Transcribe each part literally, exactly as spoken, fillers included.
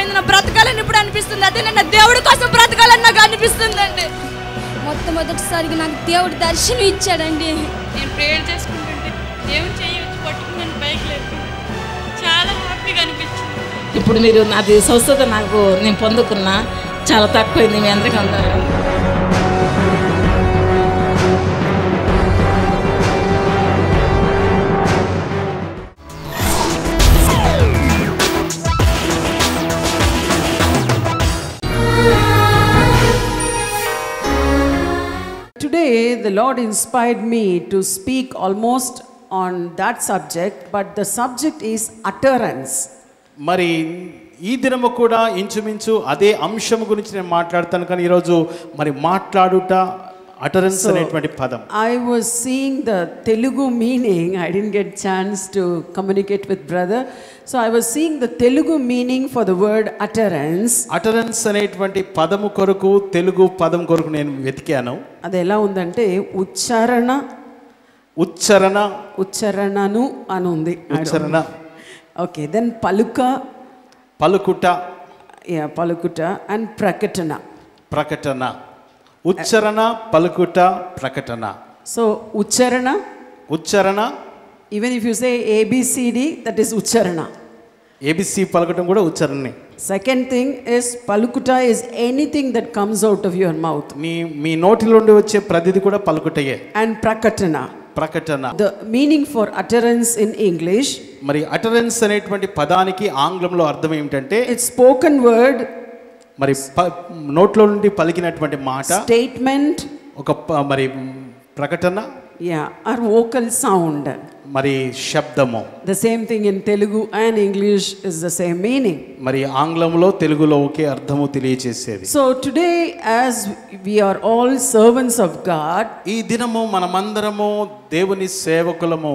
అయిపోయింది, నా బ్రతకాలని ఇప్పుడు అనిపిస్తుంది. అదే నేను దేవుడి కోసం బ్రతకాలని నాకు అనిపిస్తుందండి. మొట్టమొదటిసారిగా నాకు దేవుడు దర్శనం ఇచ్చాడండి. నేను ప్రేయర్ చేసుకుంటుంటే దేవుడు చేయొచ్చు పట్టుకుని నన్ను పైకి లేదు, చాలా హ్యాపీగా అనిపించింది. ఇప్పుడు మీరు నాది స్వస్థత నాకు నేను పొందుకున్నా, చాలా తక్కువైంది. మీ అందరికీ అందరూ Today the Lord inspired me to speak almost on that subject, but the subject is utterance. మరి ఈ దినము కూడా ఇంచుమించు అదే అంశం గురించి నేను మాట్లాడతాను, కానీ ఈరోజు మరి మాట్లాడుట అటరెన్స్ అనేటువంటి పదం. I was seeing the Telugu meaning. I didn't get chance to communicate with brother, so I was seeing the Telugu meaning for the word utterance. Utterance అనేటువంటి పదము కొరకు తెలుగు పదం కొరకు నేను వెతికాను. అది ఎలా ఉందంటే ఉచ్చారణ, ఉచ్చరణ, ఉచ్చారణను అని ఉంది. ఉచ్చరణ. ఓకే, దెన్ పలుక, పలుకుట, యా పలుకుట, అండ్ ప్రకటన. ప్రకటన. ఉచ్చరణ, పలుకుట, ప్రకటన. సో ఉచ్చారణ, ఉచ్చరణ. Even if you say ABCD, that is ఉచ్చారణ. ఏబిసి పలకటం కూడా ఉచ్చారణే. సెకండ్ థింగ్ ఇస్ పలుకుట is anything that comes out of your mouth. మీ మీ నోటిలో నుండి వచ్చే ప్రతిది కూడా పలుకుటయే. అండ్ ప్రకటన, ప్రకటన. The meaning for utterance in English, మరి అటరెన్స్ అనేటువంటి పదానికి ఆంగ్లంలో అర్థం ఏమిటంటే ఇట్స్ స్పోకెన్ వర్డ్, మరి నోట్లో నుండి పలికినటువంటి మాట, స్టేట్మెంట్, ఒక మరి ప్రకటన, యా ఆర్ వోకల్ సౌండ్, మరి శబ్దము. The same thing in Telugu and English is the same meaning. మరి ఆంగ్లంలో తెలుగులో ఒకే అర్థము తెలియజేసేది. So today as we are all servants of God, ఈ దినము మనమందరము దేవుని సేవకులము.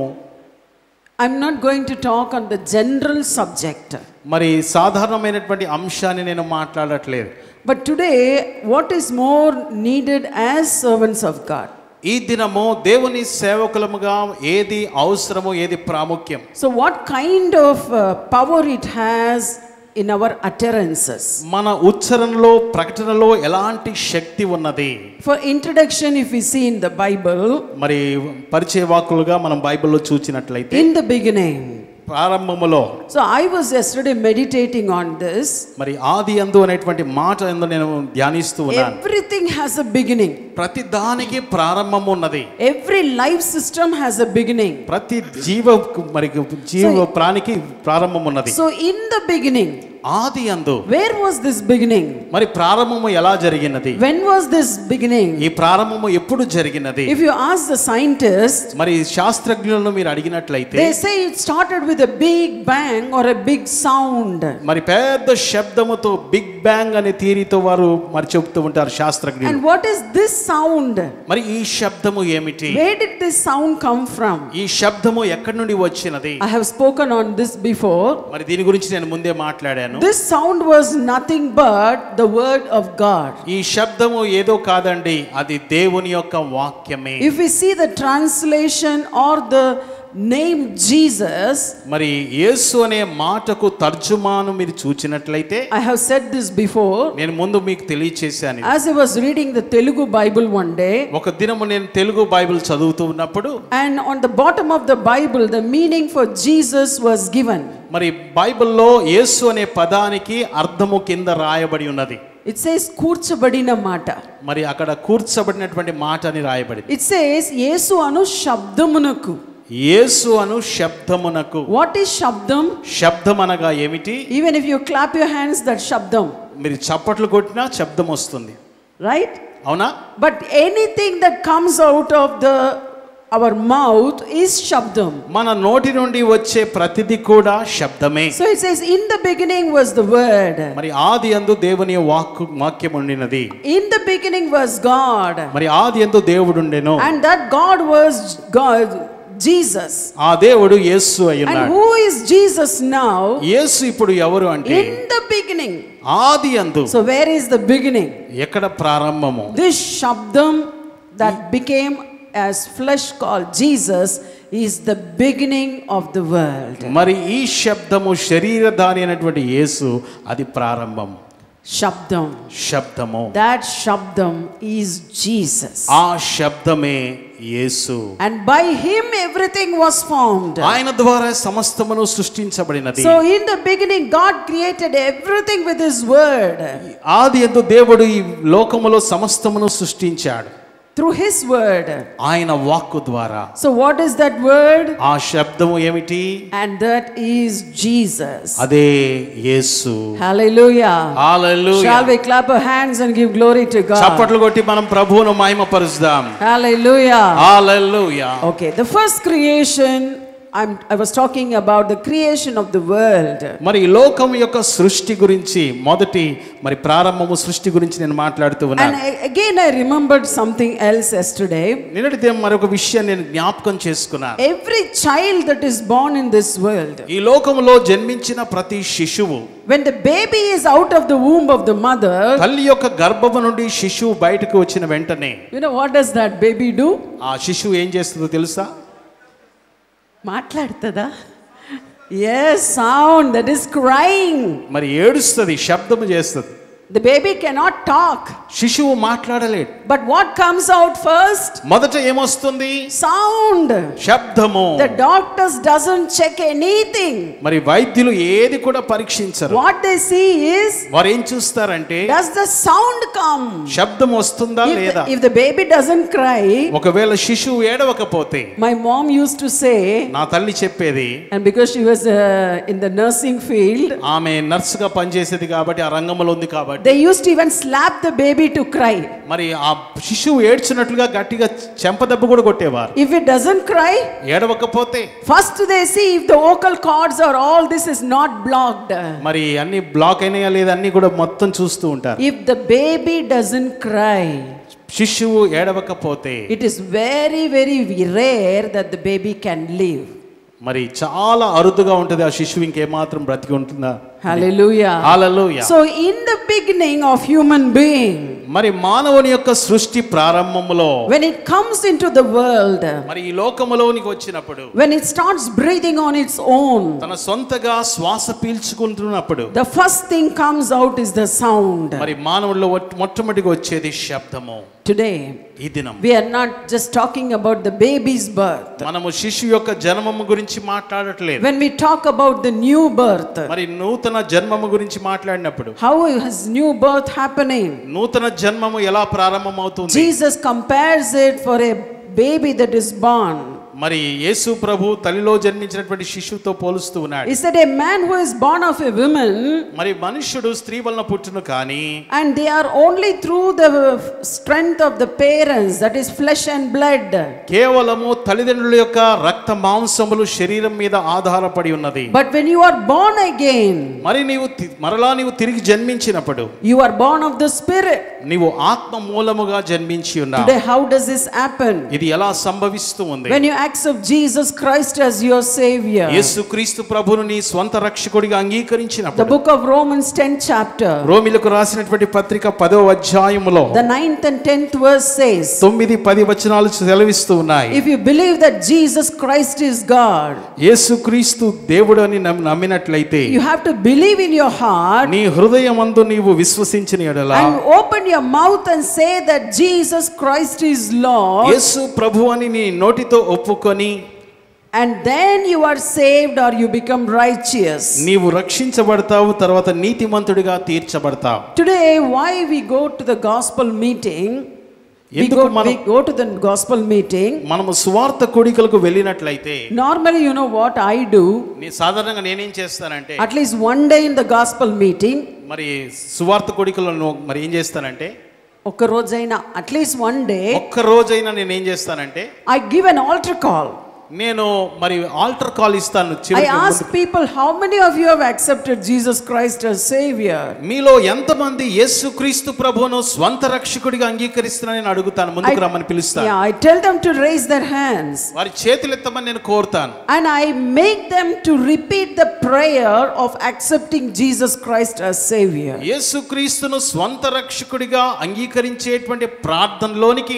I am not going to talk on the general subject. మరి సాధారణమైనటువంటి అంశాన్ని నేను మాట్లాడట్లేదు. But today what is more needed as servants of God, ఈ దినము దేవుని సేవకులముగా ఏది అవసరమో, ఏది ప్రాముఖ్యం. So what kind of power it has in our utterances. మన ఉచ్చరణలో, ప్రకటనలో ఎలాంటి శక్తి ఉన్నది. For introduction if we see in the Bible, మరి పరిచయ వాక్కులుగా మనం బైబిల్లో చూచినట్లయితే, ఇన్ ద బిగినింగ్, ప్రారంభములో. So I was yesterday meditating on this. మరి ఆది యందు అనేటువంటి మాట యందు నేను ధ్యానిస్తూ ఉన్నాను. Everything has a beginning. ప్రతి దానికి ప్రారంభం ఉన్నది. Every life system has a beginning. ప్రతి జీవ మరి జీవ ప్రాణికి ప్రారంభం ఉన్నది. సో ఇన్ ద బిగినింగ్, ఆది యందు, వేర్ వాస్ దిస్ బిగినింగ్? మరి ప్రారంభము ఎలా జరిగినది? When was this beginning? ఈ ప్రారంభము ఎప్పుడు జరిగినది? If you ask the scientist, మరి శాస్త్రజ్ఞులను మీరు అడిగినట్లయితే, they say it started with a big bang or a big sound. మరి పెద్ద శబ్దముతో, బిగ్ బ్యాంగ్ అనే థియరీతో వారు మరి చెప్తూ ఉంటారు శాస్త్రజ్ఞులు. And what is this sound? మరి ఈ శబ్దము ఏమిటి? Where did this sound come from? ఈ శబ్దము ఎక్కడి నుండి వచ్చినది? I have spoken on this before. మరి దీని గురించి నేను ముందే మాట్లాడాను. This sound was nothing but the word of God. ఈ శబ్దము ఏదో కాదండి, అది దేవుని యొక్క వాక్యమే. If we see the translation or the name Jesus, మరి యేసు అనే మాటకు తర్జుమాను మీరు చూచినట్లయితే, I have said this before, నేను ముందు మీకు తెలియచేశాను. as I was reading the Telugu Bible one day, ఒక దినము నేను తెలుగు బైబిల్ చదువుతూ ఉన్నప్పుడు, and on the bottom of the Bible the meaning for Jesus was given. మరి బైబిల్లో యేసు అనే పదానికి అర్థము కింద రాయబడి ఉన్నది. It says కూర్చబడిన మాట. మరి అక్కడ కూర్చబడినటువంటి మాట అని రాయబడింది. It says Yesu Anu శబ్దమునకు. Yesu Anu శబ్దమునకు. What is శబ్దం? శబ్దం అనగా ఏమిటి? Even if you clap your hands, that శబ్దం. మీరు చప్పట్లు కొట్టినా శబ్దం వస్తుంది, right? అవునా? But anything that comes out of the our mouth is shabdam. మన నోటి నుండి వచ్చే ప్రతిది కూడా శబ్దమే. So it says in the beginning was the word. మరి ఆది యందు దేవుని వాక్కు వాక్యం ఉండినది. In the beginning was God. మరి ఆది యందు దేవుడు ఉండెను. And that God was God, Jesus. ఆ దేవుడు యేసు అయ్యున్నాడు. And who is Jesus now? యేసు ఇప్పుడు ఎవరు అంటే, in the beginning. ఆది యందు. So where is the beginning? ఎక్కడ ప్రారంభము? This shabdam that became as flesh called Jesus is the beginning of the world. మరి ఈ శబ్దము శరీరధారి అయినటువంటి యేసు అది ప్రారంభం. Shabdam. శబ్దము. That Shabdam is Jesus. ఆ శబ్దమే యేసు. And by him everything was formed. ఆయన ద్వారా సమస్తమును సృష్టించబడినది. So in the beginning God created everything with his word. ఆది యందు దేవుడు ఈ లోకములో సమస్తమును సృష్టించాడు. Through his word. ఆయన వాక్కు ద్వారా. So what is that word? ఆ శబ్దము ఏమిటి? And that is Jesus. అదే యేసు. Hallelujah. Hallelujah. Shall we clap our hands and give glory to God? చప్పట్లు కొట్టి మనం ప్రభువును మహిమపరుస్తాం. Hallelujah. Hallelujah. Okay, the first creation I'm, I was talking about the creation of the world. మరి ఈ లోకం యొక్క సృష్టి గురించి మొదటి మరి ప్రారంభము సృష్టి గురించి నేను మాట్లాడుతూ ఉన్నాను. And again I remembered something else yesterday. నిన్నటి దినం మరొక విషయాన్ని నేను జ్ఞాపకం చేసుకున్నాను. Every child that is born in this world, ఈ లోకములో జన్మించిన ప్రతి శిశువు, when the baby is out of the womb of the mother, తల్లి యొక్క గర్భము నుండి శిశువు బయటకు వచ్చిన వెంటనే, you know what does that baby do? ఆ శిశువు ఏం చేస్తుందో తెలుసా? మాట్లాడుతుందా? Yes, sound, that is crying. మరి ఏడుస్తుంది, శబ్దము చేస్తుంది. The baby cannot talk. శిశువు మాట్లాడలేడు. But what comes out first? మొదట ఏమొస్తుంది? Sound. శబ్దము. The doctors doesn't check anything. మరి వైద్యులు ఏది కూడా పరీక్షించరు. What they see is, వారు ఏం చూస్తారంటే, does the sound come? శబ్దం వస్తుందా If లేదా? the, if the baby doesn't cry, ఒకవేళ శిశువు ఏడవకపోతే, my mom used to say, నా తల్లి చెప్పేది, and because she was uh, in the nursing field, ఆమె నర్సుగా పనిచేసేది కాబట్టి ఆ రంగంలో ఉంది కాబట్టి, they used to even slap the baby to cry. మరి ఆ శిశువు ఏడ్చినట్లుగా గట్టిగా చెంపదెబ్బ కూడా కొట్టేవారు. If it doesn't cry, ఏడవకపోతే, first they see if the vocal cords or all this is not blocked. మరి అన్ని బ్లాక్ అయినాయా లేదా అన్ని కూడా మొత్తం చూస్తూ ఉంటారు. If the baby doesn't cry, శిశువు ఏడవకపోతే, it is very very rare that the baby can live. మరి చాలా అరుదుగా ఉంటుంది ఆ శిశువు ఇంకేమాత్రం బ్రతికి ఉంటుందా? Hallelujah. Hallelujah. So in the beginning of human being, మరి మానవుని యొక్క సృష్టి ప్రారంభములో, when it comes into the world, మరి ఈ లోకములోనికి వచ్చినప్పుడు, when it starts breathing on its own, తన సొంతగా శ్వాస పీల్చుకుంటున్నప్పుడు, the first thing comes out is the sound. మరి మానవుల్లో మొట్టమొదటిగా వచ్చేది శబ్దము. Today ఈ దినం we are not just talking about the baby's birth. మనము శిశువు యొక్క జన్మము గురించి మాట్లాడట్లేదు. When we talk about the new birth, మరి నూతన జన్మము గురించి మాట్లాడినప్పుడు, how is new birth happening? నూతన జన్మము ఎలా ప్రారంభమవుతుంది? Jesus compares it for a baby that is born. మరి యేసు ప్రభు తల్లిలో జన్మించినటువంటి శిశువుతో పోలుస్తూ ఉన్నాడు. He said a man who is born of a woman, మరి మనుష్యుడు స్త్రీ వలన పుట్టును కానీ, and they are only through the strength of the parents, that is flesh and blood. కేవలము తల్లిదండ్రుల యొక్క రక్త మాంసములు శరీరం మీద ఆధారపడి ఉన్నది. But when you are born again, మరి నీవు మరలా నీవు తిరిగి జన్మించినప్పుడు, you are born of the spirit. నీవు ఆత్మ మూలముగా జన్మించి ఉన్నావు. Today how does this happen? ఇది ఎలా సంభవిస్తూ ఉంది? When you accept Jesus Christ as your savior. యేసుక్రీస్తు ప్రభువును నీ స్వంత రక్షకుడిగా అంగీకరించినప్పుడు, The book of Romans tenth chapter, రోమీయులకు రాసినటువంటి పత్రిక పదవ అధ్యాయములో the ninth and tenth verse says, తొమ్మిది పది వచనాలు సెలవిస్తూ ఉన్నాయి. if you believe that Jesus Christ is God, యేసుక్రీస్తు దేవుడు అని నమ్మినట్లయితే, you have to believe in your heart, నీ హృదయమందు నీవు విశ్వసించిన యెడల, and open your mouth and say that Jesus Christ is Lord, యేసు ప్రభువు అని నీ నోటితో ఒప్పుకొని, and then you are saved or you become righteous. నీవు రక్షించబడతావు, తర్వాత నీతిమంతుడిగా తీర్చబడతావు. Today why we go to the gospel meeting? We ఎందుకు go, మనం we go to the gospel meeting. మనము సువార్త కూడికలకు వెళ్ళినట్లయితే, Normally you know what I do? నీ సాధారణంగా నేనేం చేస్తానంటే, At least one day in the gospel meeting, మరి సువార్త కూడికలను మరి ఏం చేస్తానంటే, ఒక్క రోజైనా అట్లీస్ట్ వన్ డే ఒక్క రోజైనా నేను ఏం చేస్తానంటే, I give an altar call. నేను మరి ఆల్టర్ కాల్ ఇస్తాను. I ask people, how many of you have accepted Jesus Christ as Savior? మీలో ఎంతమంది యేసుక్రీస్తు ప్రభువును స్వంత రక్షకుడిగా అంగీకరిస్తున్నారని అడుగుతాను. ముందుకు రమ్మని పిలుస్తాను. Yeah, I tell them to raise their hands. వారి చేతులు ఎత్తమని నేను కోరుతాను. And I make them to repeat the prayer of accepting Jesus Christ as Savior. యేసుక్రీస్తును స్వంత రక్షకుడిగా అంగీకరించేటువంటి ప్రార్థనలోనికి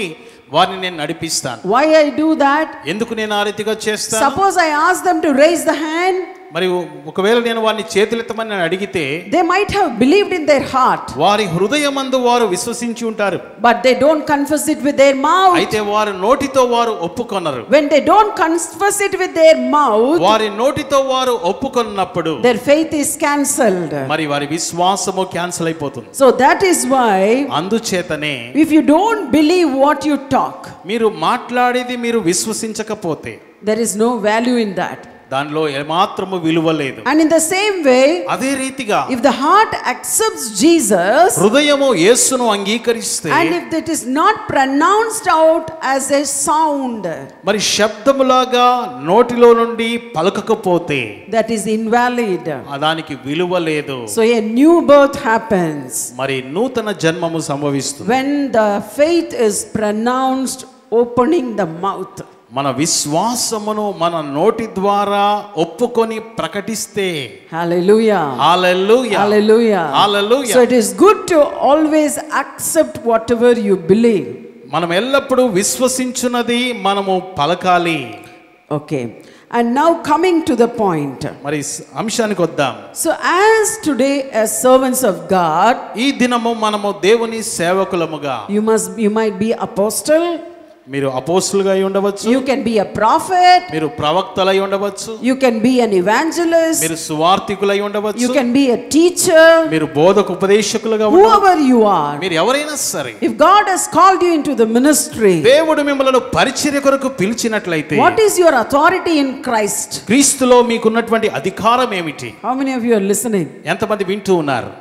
వారిని నేను నడిపిస్తాను. Why I do that? ఎందుకు నేను ఆ రీతిగా చేస్తాను? Suppose I ask them to raise the hand. మరి ఒకవేళ నేను వారిని చేతులెత్తమని నేను అడిగితే they might have believed in their heart. వారి హృదయమందు వారు విశ్వసించి ఉంటారు. But they don't confess it with their mouth. అయితే వారి నోటితో వారు ఒప్పుకొనరు. When they don't confess it with their mouth, వారి నోటితో వారు ఒప్పుకొన్నప్పుడు their faith is cancelled. మరి వారి విశ్వాసము క్యాన్సిల్ అయిపోతుంది. So that is why అందుచేతనే if you don't believe what you talk, మీరు మాట్లాడేది మీరు విశ్వసించకపోతే there is no value in that. దానిలో ఏమాత్రము విలువ లేదు. And in the same way, అదే రీతిగా if the heart accepts Jesus, హృదయము యేసును అంగీకరిస్తే, and if it is not pronounced out as a sound, మరి శబ్దములాగా నోటిలో నుండి పలకకపోతే, that is invalid. దానికి విలువ లేదు. So a new birth happens మరి నూతన జన్మము సంభవిస్తుంది when the faith is pronounced opening the mouth. మన విశ్వాసమును మన నోటి ద్వారా ఒప్పుకొని ప్రకటిస్తే. Hallelujah. Hallelujah. Hallelujah. Hallelujah. So it is good to always accept whatever you believe. మనం ఎల్లప్పుడూ విశ్వసించున్నది మనము పలకాలి. Okay. And now coming to the point. మరి అంశానికి వద్దాం. So as today as servants of God, ఈ దినము మనము దేవుని సేవకులముగా, you must you might be apostle, మీరు అపోస్తులుగా అయి ఉండవచ్చు, you can be a prophet, మీరు ప్రవక్తలై ఉండవచ్చు, you can be an evangelist, మీరు సువార్తికులై ఉండవచ్చు, you can be a teacher, మీరు బోధక ఉపదేశకులుగా ఉండవచ్చు, whoever you are. మీరు ఎవరైనా సరే, If God has called you into the ministry, దేవుడు మిమ్మల్ని పరిచర్య కొరకు పిలిచినట్లయితే, what is your authority in Christ? క్రీస్తులో మీకున్నటువంటి అధికారం ఏమిటి? How many of you are listening? ఎంతమంది వింటూ ఉన్నారు?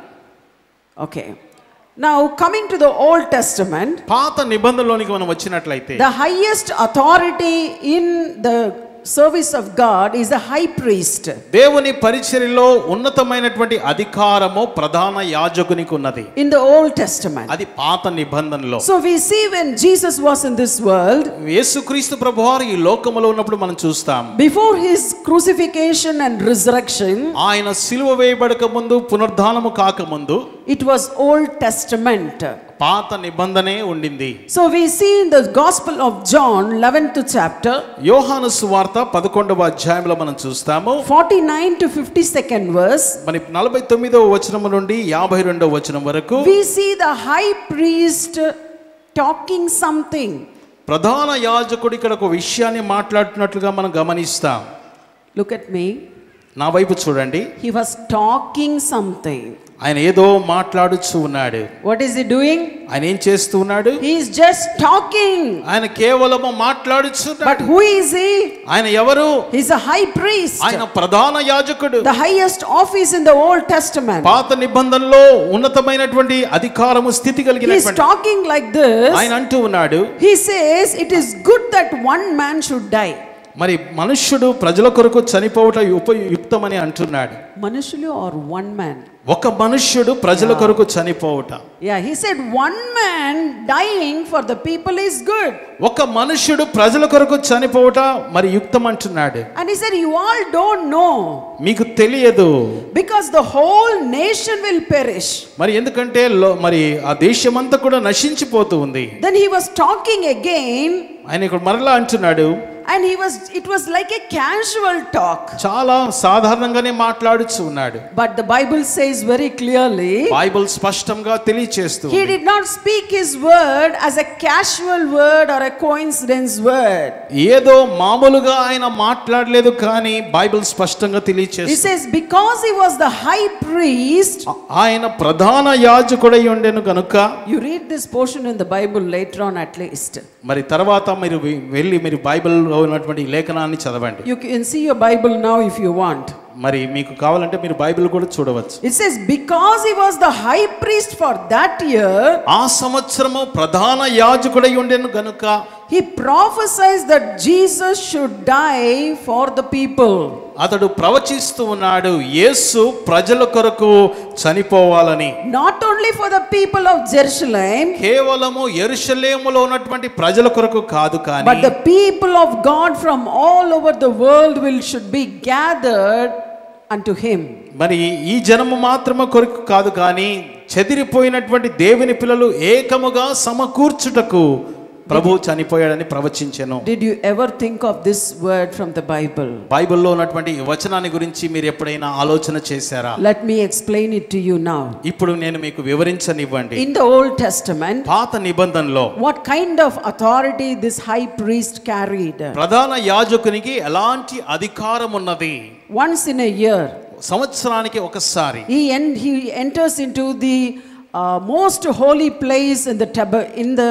Okay. Now coming to the Old Testament, పాత నిబంధనలోనికి మనం వచ్చినట్లయితే, the highest authority in the service of God is the high priest. దేవుని పరిచర్యలో ఉన్నతమైనటువంటి అధికారము ప్రధాన యాజకునికి ఉన్నది. In the Old Testament. అది పాత నిబంధనలో. So we see when Jesus was in this world, యేసుక్రీస్తు ప్రభువారు ఈ లోకములో ఉన్నప్పుడు మనం చూస్తాం, before his crucifixion and resurrection, ఆయన సిలువ వేయబడక ముందు, పునరుద్ధానము కాక ముందు, it was Old Testament. పాత నిబంధనే ఉండింది. So we see in the Gospel of John, eleventh chapter, యోహాను సువార్త పదకొండవ అధ్యాయంలో మనం చూస్తాము, forty-nine to fifty-second verse, మరి నలభై తొమ్మిదవ వచనం నుండి యాభై రెండవ వచనం వరకు we see the high priest talking something. ప్రధాన యాజకుడు ఇక్కడ ఒక విషయాన్ని మాట్లాడుతున్నట్లుగా మనం గమనిస్తాం. Look at me. నా వైపు చూడండి. He was talking something. ఆయన ఏదో మాట్లాడుచూ ఉన్నాడు. What is he doing? ఆయన ఏం చేస్తూ ఉన్నాడు? He is just talking. ఆయన కేవలము మాట్లాడుచున్నాడు. But who is he? ఆయన ఎవరు? He is a high priest. ఆయన ప్రధాన యాజకుడు. The highest office in the Old Testament. పాత నిబంధనలో ఉన్నతమైనటువంటి అధికారము స్థితి He is కలిగినటువంటి talking like this. ఆయన అంటూ ఉన్నాడు, He says it is good that one man should die. మరి మనుష్యుడు ప్రజల కొరకు చనిపోవట ఉపయుక్తమని అంటున్నాడు. మనుషులు or one man? ఒక మనుష్యుడు ప్రజల కొరకు చనిపోవట. Yeah, he said one man dying for the people is good. ఒక మనుష్యుడు ప్రజల కొరకు చనిపోవట మరి యుక్తం అంటున్నాడు. And he said you all don't know. మీకు తెలియదు. Because the whole nation will perish. మరి ఎందుకంటే మరి ఆ దేశమంతా కూడా నశించిపోతూ ఉంది. Then he was talking again. ఆయన ఇక్కడ మరలా అంటున్నాడు. And he was it was like a casual talk. చాలా సాధారణంగానే మాట్లాడుచూ ఉన్నాడు. But the Bible says very clearly, Bible స్పష్టంగా తెలియచేస్తుంది, he did not speak his word as a casual word or a coincidence word. ఏదో మామూలుగా ఆయన మాట్లాడలేదు, కానీ బైబిల్ స్పష్టంగా తెలియచేస్తుంది. He says because he was the high priest, ఆయన ప్రధాన యాజకుడై ఉండెను కనుక. you read this portion in the Bible later on at least. మరి తర్వాత మీరు వెళ్ళి మీరు బైబిల్లో ఉన్నటువంటి లేఖనాన్ని చదవండి. You can see your Bible now if you want. మరి మీకు కావాలంటే మీరు బైబిల్ కూడా చూడవచ్చు. It says because he was the high priest for that year, ఆ సంవత్సరము ప్రధాన యాజకుడై ఉండెను గనుక he prophesied that Jesus should die for the people. అతడు ప్రవచిస్తూ ఉన్నాడు, యేసు ప్రజల కొరకు చనిపోవాలని. Not only for the people of Jerusalem, కేవలము యెరూషలేములో ఉన్నటువంటి ప్రజల కొరకు కాదు, కానీ but the people of God from all over the world will should be gathered unto him. మరి ఈ జనము మాత్రమే కొరకు కాదు, కానీ చెదిరిపోయినటువంటి దేవుని పిల్లలు ఏకముగా సమకూర్చుటకు ప్రభు చనిపోయాడని ప్రవచించెను. Did you ever think of this word from the Bible? బైబిల్లో ఉన్నటువంటి ఈ వచనాన్ని గురించి మీరు ఎప్పుడైనా ఆలోచన చేశారా? Let me explain it to you now. ఇప్పుడు నేను మీకు వివరించనివ్వండి. In the Old Testament, పాత నిబంధనలో what kind of authority this high priest carried? ప్రధాన యాజకునికి ఎలాంటి అధికారం ఉన్నది? Once in a year, సంవత్సరానికి ఒకసారి he en- he enters into the uh, most holy place in the tab- in the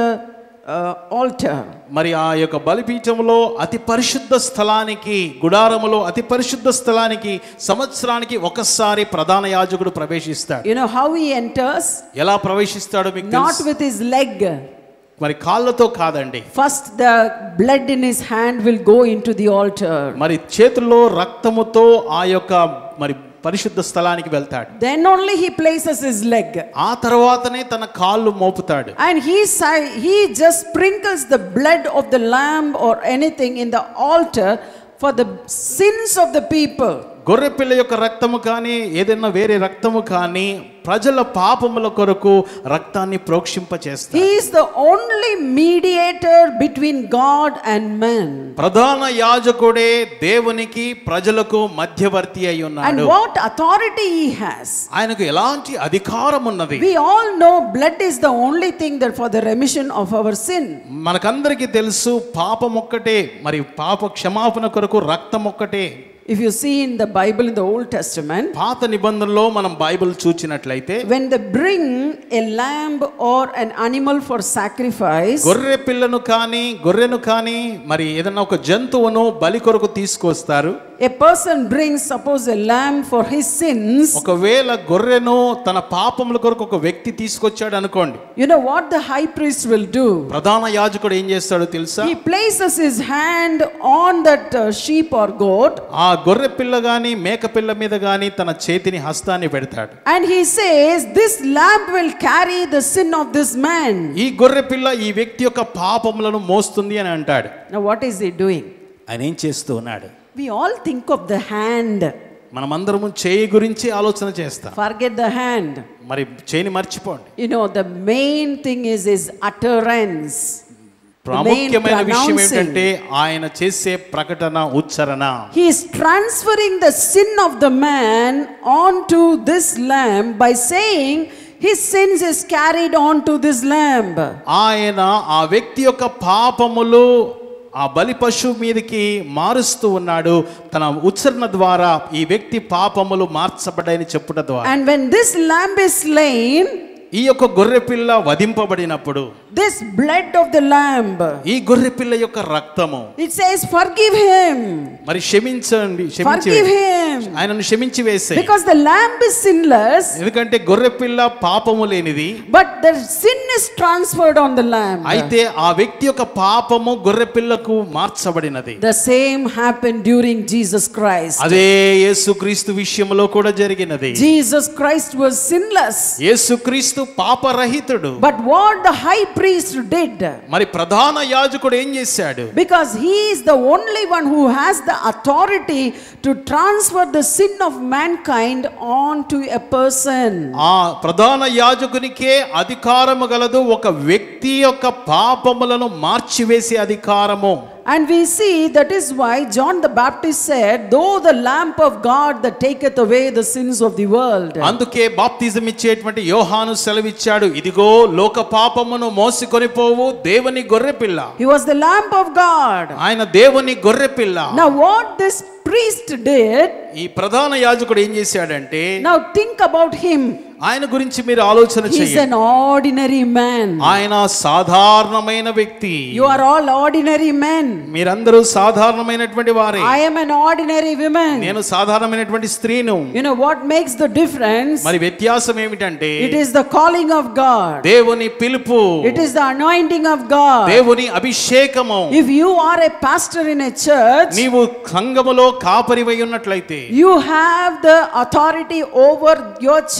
uh, altar. మరి ఆ యొక్క బలిపీఠంలో అతి పరిశుద్ధ స్థలానికి, గుడారములో అతి పరిశుద్ధ స్థలానికి సంవత్సరానికి ఒకసారి ప్రధాన యాజకుడు ప్రవేశిస్తాడు. You know how he enters? ఎలా ప్రవేశిస్తాడో మీకు Not తెలుసు. with his leg. మరి కాళ్ళతో కాదండి. First the blood in his hand will go into the altar. మరి చేతుల్లో రక్తముతో ఆ యొక్క మరి పరిశుద్ధ స్థలానికి వెళ్తాడు. Then only he places his leg. ఆ తర్వాతనే తన కాళ్ళు మోపుతాడు. And he si- he just sprinkles the blood of the lamb or anything in the altar for the sins of the people. గొర్రె పిల్ల యొక్క రక్తము కానీ ఏదైనా వేరే రక్తము కానీ ప్రజల పాపముల కొరకు రక్తాన్ని ప్రోక్షింప చేస్తాడు. He is the only mediator between God and man. ప్రధాన యాజకుడే దేవునికి ప్రజలకు మధ్యవర్తి అయి And ఉన్నాడు. what authority he has? ఆయనకు ఎలాంటి అధికారం ఉన్నది? We all know blood is the only thing that for the remission of our sin. మనకందరికీ తెలుసు పాపం ఒక్కటే, మరి పాప క్షమాపణ కొరకు రక్తం ఒక్కటే. If you see in the Bible in the Old Testament, పాత నిబంధనలో మనం బైబిల్ చూచినట్లయితే when they bring a lamb or an animal for sacrifice, గొర్రె పిల్లను కానీ గొర్రెను కానీ మరి ఏదైనా ఒక జంతువును బలి కొరకు తీసుకొస్తారు. a person brings suppose a lamb for his sins. ఒకవేళ గొర్రెను తన పాపముల కొరకు ఒక వ్యక్తి తీసుకొచ్చాడు అనుకోండి. You know what the high priest will do? ప్రధాన యాజకుడు ఏం చేస్తాడో తెలుసా? He places his hand on that uh, sheep or goat. ఆ గొర్రె పిల్ల గాని మేక పిల్ల మీద గాని తన చేతిని హస్తాన్ని పెడతాడు. And he says this lamb will carry the sin of this man. ఈ గొర్రె పిల్ల ఈ వ్యక్తి యొక్క పాపములను మోస్తుంది అని అంటాడు. Now what is he doing? ఆయన ఏం చేస్తూ ఉన్నాడు? We all think of the hand. మనమందరము చేయి గురించి ఆలోచన చేస్తాం. Forget the hand. మరి చేయిని మర్చిపోండి. You know the main thing is his utterance. ప్రాముఖ్యమైన విషయం ఏంటంటే ఆయన చేసే ప్రకటన, ఉచ్చారణ. He is transferring the sin of the man onto this lamb by saying his sins is carried on to this lamb. ఆయన ఆ వ్యక్తి యొక్క పాపములు ఆ బలి పశువు మీదకి మారుస్తూ ఉన్నాడు. తన ఉచ్చారణ ద్వారా ఈ వ్యక్తి పాపములు మార్చబడ్డాయని చెప్పుట ద్వారా. And when this lamb is slain, ఈ యొక్క గొర్రె పిల్ల వధింపబడినప్పుడు this blood of the lamb, ఈ గొర్రె పిల్ల యొక్క రక్తము, it says forgive him, మరి క్షమించండి, క్షమించి forgive him, ఆయనను క్షమించి వేసే. because the lamb is sinless, ఎందుకంటే గొర్రె పిల్ల పాపము లేనిది, but the sin is transferred on the lamb. అయితే ఆ వ్యక్తి యొక్క పాపము గొర్రె పిల్లకు మార్చబడినది. The same happened during Jesus Christ. అదే యేసుక్రీస్తు విషయంలో కూడా జరిగినది. Jesus Christ was sinless, యేసుక్రీస్తు పాపరహితుడు. but what the high priest did, మరి ప్రధాన యాజకుడు ఏం చేశాడు? because he is the only one who has the authority to transfer the sin of mankind onto a person. ఆ ప్రధాన యాజకునికే అధికారము గలదు, ఒక వ్యక్తి యొక్క పాపములను మార్చివేసే అధికారము. And we see that is why John the Baptist said, though the lamp of God that taketh away the sins of the world. అందుకే బాప్తిజం ఇచ్చేటువంటి యోహాను సెలవిచ్చాడు, ఇదిగో లోక పాపమును మోసికొని పోవు దేవుని గొర్రెపిల్ల. He was the lamp of God. ఆయన దేవుని గొర్రెపిల్ల. Now what this priest did, ఈ ప్రధాన యాజకుడు ఏం చేశాడంటే, now think about him. ఆయన గురించి మీరు ఆలోచన He is an చేయండి. ordinary man. ఆయన సాధారణమైన వ్యక్తి. You are all ordinary men. మీరందరూ సాధారణమైనటువంటి వారే. I am an ordinary woman. నేను సాధారణమైనటువంటి స్త్రీను. You know what makes the difference? మరి వ్యత్యాసం ఏమిటంటే, It is the calling of God. దేవుని పిలుపు, It is the anointing of God. దేవుని అభిషేకము. If you are a pastor in a church, నీవు సంఘములో కాపరివై ఉన్నట్లయితే, you have the authority over your church people.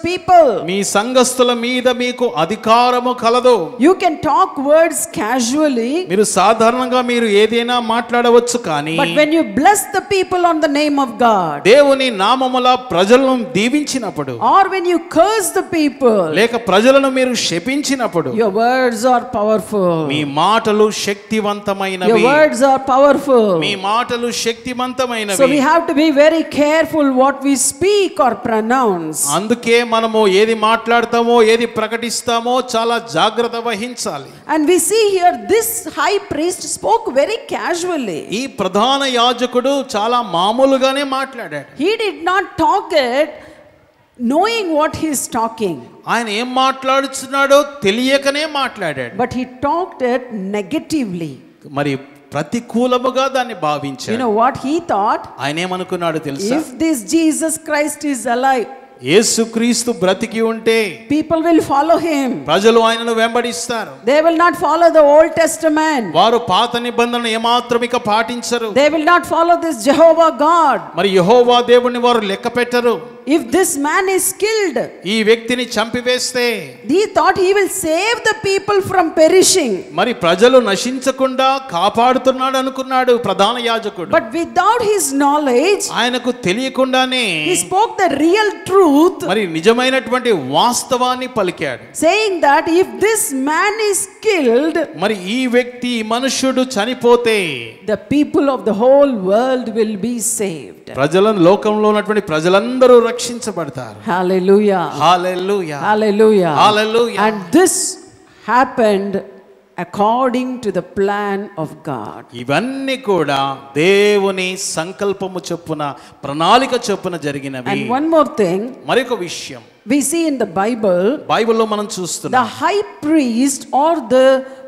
people. మీ సంఘస్థుల మీద మీకు అధికారము కలదు. You can talk words casually, మీరు సాధారణంగా మీరు ఏదైనా మాట్లాడవచ్చు, కానీ but when you bless the people on the name of God, దేవుని నామముల ప్రజలను దీవించినప్పుడు, or when you curse the people, లేక ప్రజలను మీరు శపించినప్పుడు, your words are powerful. మీ మాటలు శక్తివంతమైనవి. Your words are powerful. మీ మాటలు శక్తివంతమైనవి. So we have to be very careful what we speak or pronounce. అందుకే మనము ఏది మాట్లాడతామో ఏది ప్రకటిస్తామో చాలా జాగ్రత్త వహించాలి. And we see here this high priest spoke very casually. ఈ ప్రధాన యాజకుడు చాలా మామూలుగానే మాట్లాడాడు. He did not talk it knowing what he is talking. ఆయన ఏం మాట్లాడుతున్నాడో తెలియకనే మాట్లాడాడు. But he talked it negatively. మరి ప్రతికూలముగా దాన్ని You భావించాడు. know what he thought? ఆయన ఏమనుకున్నాడు తెలుసా? If this Jesus Christ is alive, యేసుక్రీస్తు బ్రతికి ఉంటే people will follow him. ప్రజలు ఆయనను వెంబడిస్తారు. They will not follow the Old Testament. వారు పాత నిబంధనను ఏమాత్రం ఇక పాటించరు. They will not follow this Jehovah God. మరి యెహోవా దేవుని వారు లెక్క పెట్టరు. If this man is killed, ఈ వ్యక్తిని చంపివేస్తే he thought he will save the people from perishing. మరి ప్రజలు నశించకుండా కాపాడుతున్నాడు అనుకున్నాడు ప్రధాన యాజకుడు. But without his knowledge, ఆయనకు తెలియకుండానే he spoke the real truth, మరి నిజమైనటువంటి వాస్తవాన్ని పలికాడు, saying that if this man is killed, మరి ఈ వ్యక్తి ఈ మనుష్యుడు చనిపోతే the people of the whole world will be saved. ప్రజలను లోకంలో ఉన్నటువంటి ప్రజలందరూ రక్షించబడతారు. Hallelujah. Hallelujah. Hallelujah. Hallelujah. And this happened according to the plan of God. ఇవన్నీ కూడా దేవుని సంకల్పము చొప్పున ప్రణాళిక చొప్పున జరిగినవి. And one more thing, మరొక విషయం we see in the Bible, బైబిల్లో మనం the చూస్తున్నాం, high priest or the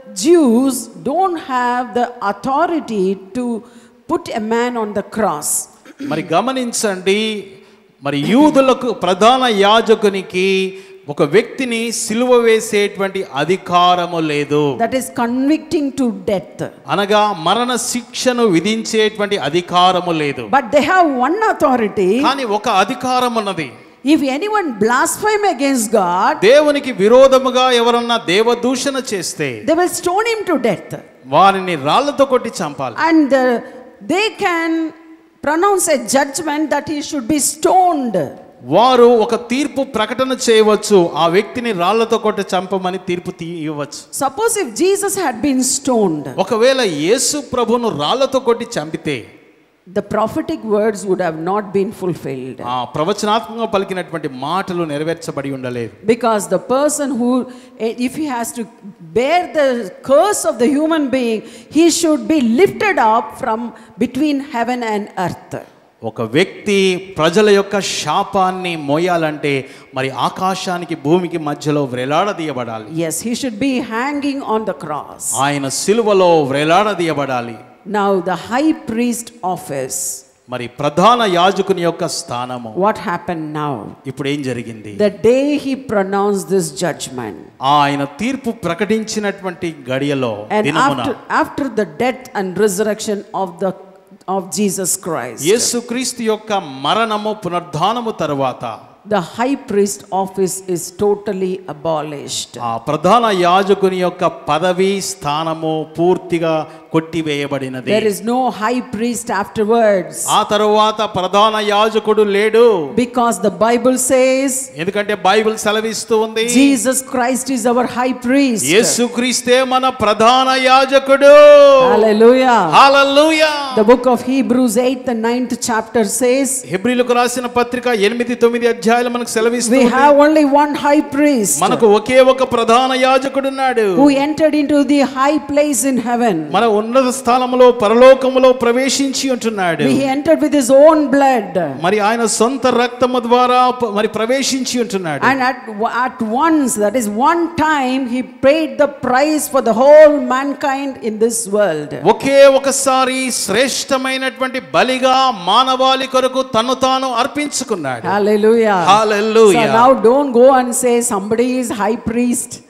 Jews don't have the authority to put a man on the cross. మరి గమనించండి, మరి యూదులకు ప్రధాన యాజకునికి ఒక వ్యక్తిని సిలువ వేసేటువంటి అధికారము లేదు. That is convicting to death. అనగా మరణ శిక్షను విధించేటువంటి అధికారము లేదు. But they have one authority. కానీ ఒక అధికారం ఉన్నది. If anyone blaspheme against God, దేవునికి విరోధముగా ఎవరన్నా దేవదూషణ చేస్తే they will stone him to death. వారిని రాళ్లతో కొట్టి చంపాలి. And uh, they can pronounce a judgment that he should be stoned. వారు ఒక తీర్పు ప్రకటన చేయవచ్చు, ఆ వ్యక్తిని రాళ్లతో కొట్టి చంపమని తీర్పు ఇవ్వచ్చు. Suppose if Jesus had been stoned, ఒకవేళ యేసు ప్రభును రాళ్లతో కొట్టి చంపితే the prophetic words would have not been fulfilled. ఆ ప్రవచనాత్మకంగా పలికినటువంటి మాటలు నెరవేర్చబడి ఉండలేదు. Because the person who, if he has to bear the curse of the human being, he should be lifted up from between heaven and earth. ఒక వ్యక్తి ప్రజల యొక్క శాపాన్ని మోయాలంటే మరి ఆకాశానికి భూమికి మధ్యలో వ్రేలాడదీయబడాలి. Yes, he should be hanging on the cross. ఆయన సిలువలో వ్రేలాడదీయబడాలి. Now the high priest office, మరి ప్రధాన యాజకుని యొక్క స్థానము, what happened now? ఇప్పుడు ఏం జరిగింది? The day he pronounced this judgment, ఆయన తీర్పు ప్రకటించినటువంటి గడియలో and దినమున after, after the death and resurrection of the of Jesus Christ, యేసుక్రీస్తు యొక్క మరణము పునరుద్ధానము తరువాత the high priest office is totally abolished. ఆ ప్రధాన యాజకుని యొక్క పదవి స్థానము పూర్తిగా కొట్టివేయబడినది. There is no high priest afterwards. ఆ తరువాత ప్రధాన యాజకుడు లేడు. Because the Bible says, ఎందుకంటే బైబిల్ సెలవిస్తూ ఉంది, Jesus Christ is our high priest. యేసుక్రీస్తే మన ప్రధాన యాజకుడు. Hallelujah. Hallelujah. The book of Hebrews eighth and ninth chapter says, హెబ్రీయులకు రాసిన పత్రిక ఎనిమిది తొమ్మిది అధ్యాయాలు మనకు సెలవిస్తూ we ఉంది, have only one high priest మనకు ఒకే ఒక ప్రధాన యాజకుడు ఉన్నాడు, who entered into the high place in heaven. మన ఉన్నత స్థలములో పరలోకములో ప్రవేశించి ఉంటున్నాడు. He entered with his own blood. మరి ఆయన సొంత రక్తము ద్వారా మరి ప్రవేశించి ఉంటున్నాడు. And at, at once, that is one time, he paid the price for the whole mankind in this world. ఒకే ఒకసారి శ్రేష్టమైనటువంటి బలిగా మానవాళి కొరకు తను తాను అర్పించుకున్నాడు. Hallelujah. Hallelujah. So now don't go and say somebody is high priest.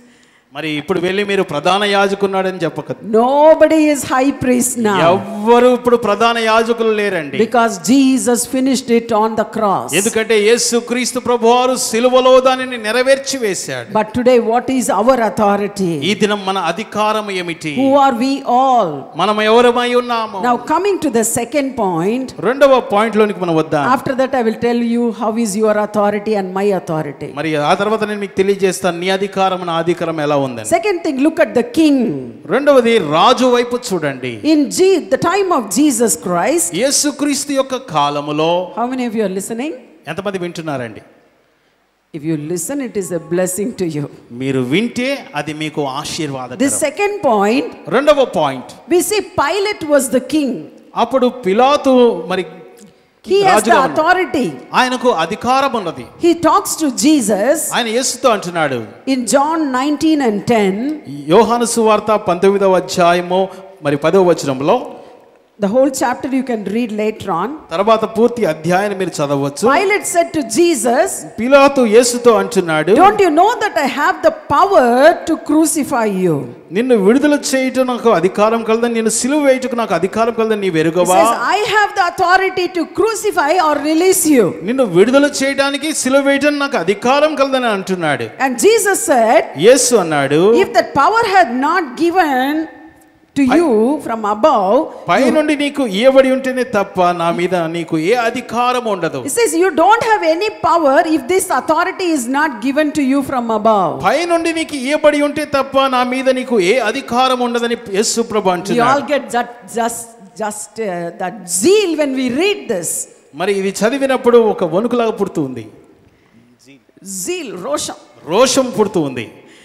మరి ఇప్పుడు వెళ్ళి మీరు ప్రధాన యాజకున్నాడని చెప్పక. Nobody is high priest now. ఎవ్వరు ఇప్పుడు ప్రధాన యాజకులు లేరండి. Because Jesus finished it on the cross. ఎందుకంటే యేసు క్రీస్తు ప్రభువారు సిలువలో దానిని నెరవేర్చి వేశాడు. But today what is our authority? ఈ దినం మన అధికారం ఏమిటి? Who are we all? మనం ఎవరమై ఉన్నాము? Now coming to the second point. రెండవ పాయింట్ లోనికి మనం వద్దాం. After that I will tell you how is your authority and my authority. మరి ఆ తర్వాత నేను మీకు తెలియజేస్తాను నీ అధికారం నా అధికారం ఎలా ఉందని. Second thing, look at the king. రెండవది రాజు వైపు చూడండి. In G- the time of Jesus Christ, యేసుక్రీస్తు యొక్క కాలములో, how many of you are listening? ఎంతమంది వింటున్నారండి? If you listen, it is a blessing to you. మీరు వింటే అది మీకు ఆశీర్వాదకరం. The second point, రెండవ point, we see Pilate was the king. అప్పుడు పిలాతు మరి He has the authority. ఆయనకు అధికారం ఉన్నది. He talks to Jesus. ఆయన యేసుతో అంటున్నాడు. In John nineteen and ten, యోహాను సువార్త పంతొమ్మిదవ అధ్యాయము మరి పదవ వచనంలో, the whole chapter you can read later on. తర్వాత పూర్తి అధ్యాయాన్ని మీరు చదవచ్చు. Pilate said to Jesus, పిలాతు యేసుతో అంటున్నాడు, don't you know that I have the power to crucify you? నిన్ను విడుదల చేయటం నాకు అధికారం కలదని, నేను సిలువ వేయటకు నాకు అధికారం కలదని నీవు ఎరుగవా? He says, I have the authority to crucify or release you. నిన్ను విడుదల చేయడానికి సిలువ వేయటం నాకు అధికారం కలదని అంటున్నాడు. And Jesus said, యేసు అన్నాడు, if that power had not given to you from above, పై నుండి నీకు ఇవ్వబడి ఉంటేనే తప్ప నా మీద నీకు ఏ అధికారం ఉండదు. He says you don't have any power if this authority is not given to you from above. పై నుండి నీకు ఇవ్వబడి ఉంటే తప్ప నా మీద నీకు ఏ అధికారం ఉండదని యేసు ప్రభు అంటున్నాడు. We all get that just just uh, that zeal when we read this. మరి ఇది చదివినప్పుడు ఒక వణుకులాగా పుడుతుంది. Zeal, రోషం. రోషం పుడుతుంది.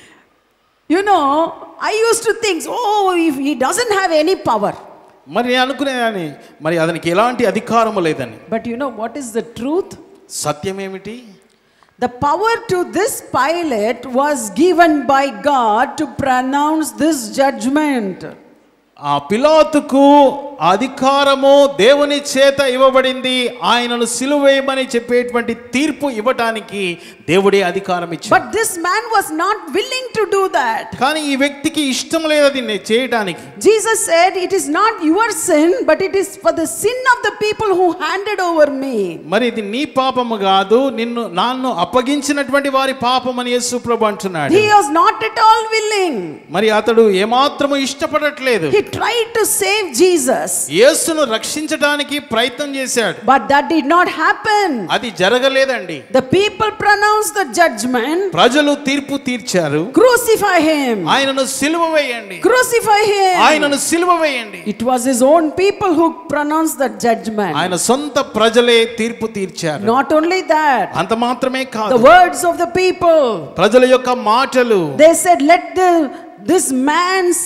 You know, I used to think, oh, if he doesn't have any power. మరి నేను అనుకునేదాన్ని మరి అతనికి ఎలాంటి అధికారము లేదని. But you know what is the truth? సత్యం ఏమిటి? The power to this Pilate was given by God to pronounce this judgment. ఆ పిలాతుకు అధికారము దేవుని చేత ఇవ్వబడింది. ఆయనను సిలువ వేయమని చెప్పేటువంటి తీర్పు ఇవ్వడానికి దేవుడే అధికారం ఇచ్చాడు. But this man was not willing to do that. కానీ ఈ వ్యక్తికి ఇష్టం లేదు అది చేయడానికి. Jesus said, it is not your sin, but it is for the sin of the people who handed over me. మరి ఇది నీ పాపము కాదు, నిన్ను నాన్ను అప్పగించినటువంటి వారి పాపం అని యేసు ప్రభు అంటున్నాడు. He was not at all willing. మరి అతడు ఏమాత్రము ఇష్టపడట్లేదు. He tried to save Jesus. యేసును రక్షించడానికి ప్రయత్నం చేశాడు. But that did not happen. అది జరగలేదండి. The people pronounced the judgment. ప్రజలు తీర్పు తీర్చారు. Crucify him. ఆయనను సిలువ వేయండి. Crucify him. ఆయనను సిలువ వేయండి. It was his own people who pronounced the judgment. ఆయన సొంత ప్రజలే తీర్పు తీర్చారు. Not only that. అంత మాత్రమే కాదు. The words of the people. ప్రజల యొక్క మాటలు. They said, let the this man's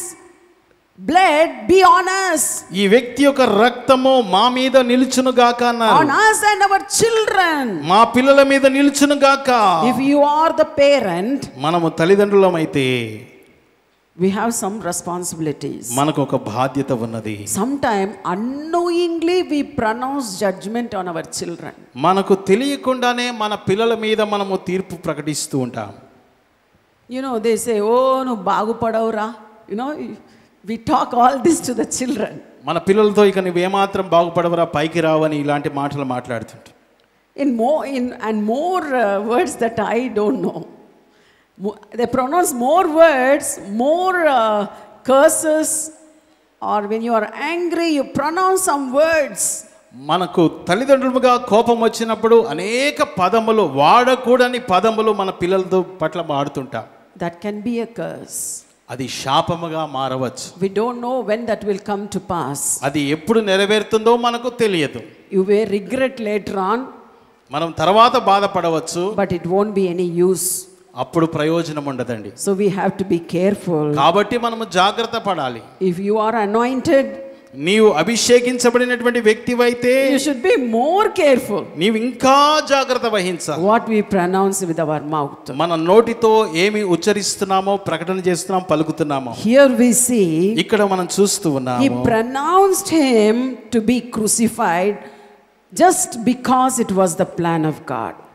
blood be on us. ఈ వ్యక్తి యొక్క రక్తము మా మీద నిలుచును గాక అన్నారు. On us and our children. మా పిల్లల మీద నిలుచును గాక. If you are the parent, మనము తల్లిదండ్రులమైతే we have some responsibilities. మనకు ఒక బాధ్యత ఉన్నది. Sometime unknowingly we pronounce judgment on our children. మనకు తెలియకుండానే మన పిల్లల మీద మనము తీర్పు ప్రకటిస్తూ ఉంటాం. You know, they say, oh no బాగుపడవురా. You know, we talk all this to the children. మన పిల్లలతో ఇక నువ్వు ఏమాత్రం బాగుపడవరా, పైకి రావని ఇలాంటి మాటలు మాట్లాడుతుంటాం. In more in and more uh, words that I don't know. Mo- they pronounce more words, more uh, curses, or when you are angry you pronounce some words. మనకు తల్లిదండ్రులుగా కోపం వచ్చినప్పుడు అనేక పదములు, వాడకూడని పదములు మన పిల్లలతో పట్ల వాడుతుంటాం. That can be a curse. అది శాపముగా మారవచ్చు. We don't know when that will come to pass. అది ఎప్పుడు నెరవేరుతుందో మనకు తెలియదు. You may regret later on, మనం తర్వాత బాధపడవచ్చు, but it won't be any use. అప్పుడు ప్రయోజనం ఉండదండి. So we have to be careful. కాబట్టి మనము జాగ్రత్త పడాలి. If you are anointed, నీవు అభిషేకించబడినటువంటి వ్యక్తివైతే you should be more careful నీవు ఇంకా జాగ్రత్త వహించాలి. what we pronounce with our mouth. మన నోటితో ఏమి ఉచ్చరిస్తున్నామో, ప్రకటన చేస్తున్నామో, పలుకుతున్నామో. Here we see ఇక్కడ మనం చూస్తూ he ఉన్నాము, pronounced him to be crucified just because it was the plan of God.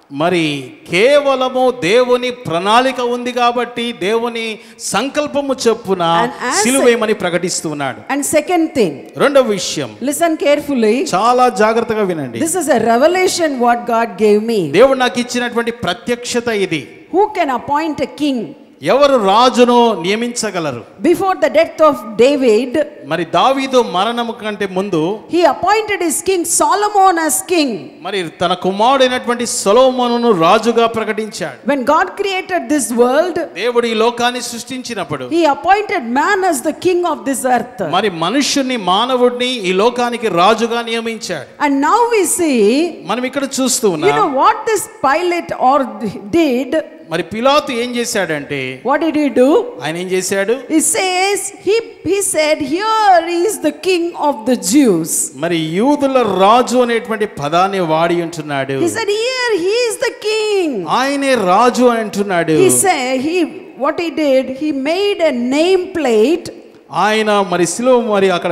మరి కేవలము దేవుని ప్రణాళిక ఉంది కాబట్టి దేవుని సంకల్పము చొప్పున సిలువేయమని ప్రకటిస్తూ ఉన్నాడు. And second thing, రెండవ విషయం, listen carefully, చాలా జాగ్రత్తగా వినండి. this is a revelation what God gave me. దేవుడు నాకు ఇచ్చినటువంటి ప్రత్యక్షత ఇది. Who can appoint a king? ఎవరు రాజును నియమించగలరు? Before the death of David, మరి దావీదు మరణము కంటే ముందు he appointed his king Solomon as king. మరి తన కుమారుడైనటువంటి సొలొమోనును రాజుగా ప్రకటించాడు. When God created this world, దేవుడు ఈ లోకాన్ని సృష్టించినప్పుడు he appointed man as the king of this earth. మరి మనుష్యుని మానవుడిని ఈ లోకానికి రాజుగా నియమించాడు. And now we see, మనం ఇక్కడ చూస్తూ you know ఉన్నాం, what this Pilate or did. మరి పిలాతు ఏం చేశాడంటే, What did he do? ఆయన ఏం చేశాడు? He says, he he said, here is the king of the Jews. మరి యూదుల రాజు అనేటువంటి పదాన్ని వాడి ఉంటున్నాడు. He said, here he is the king. ఆయనే రాజు అంటున్నాడు. He said, he what he did, he made a name plate. ఆయన మరి సిలువ మరి అక్కడ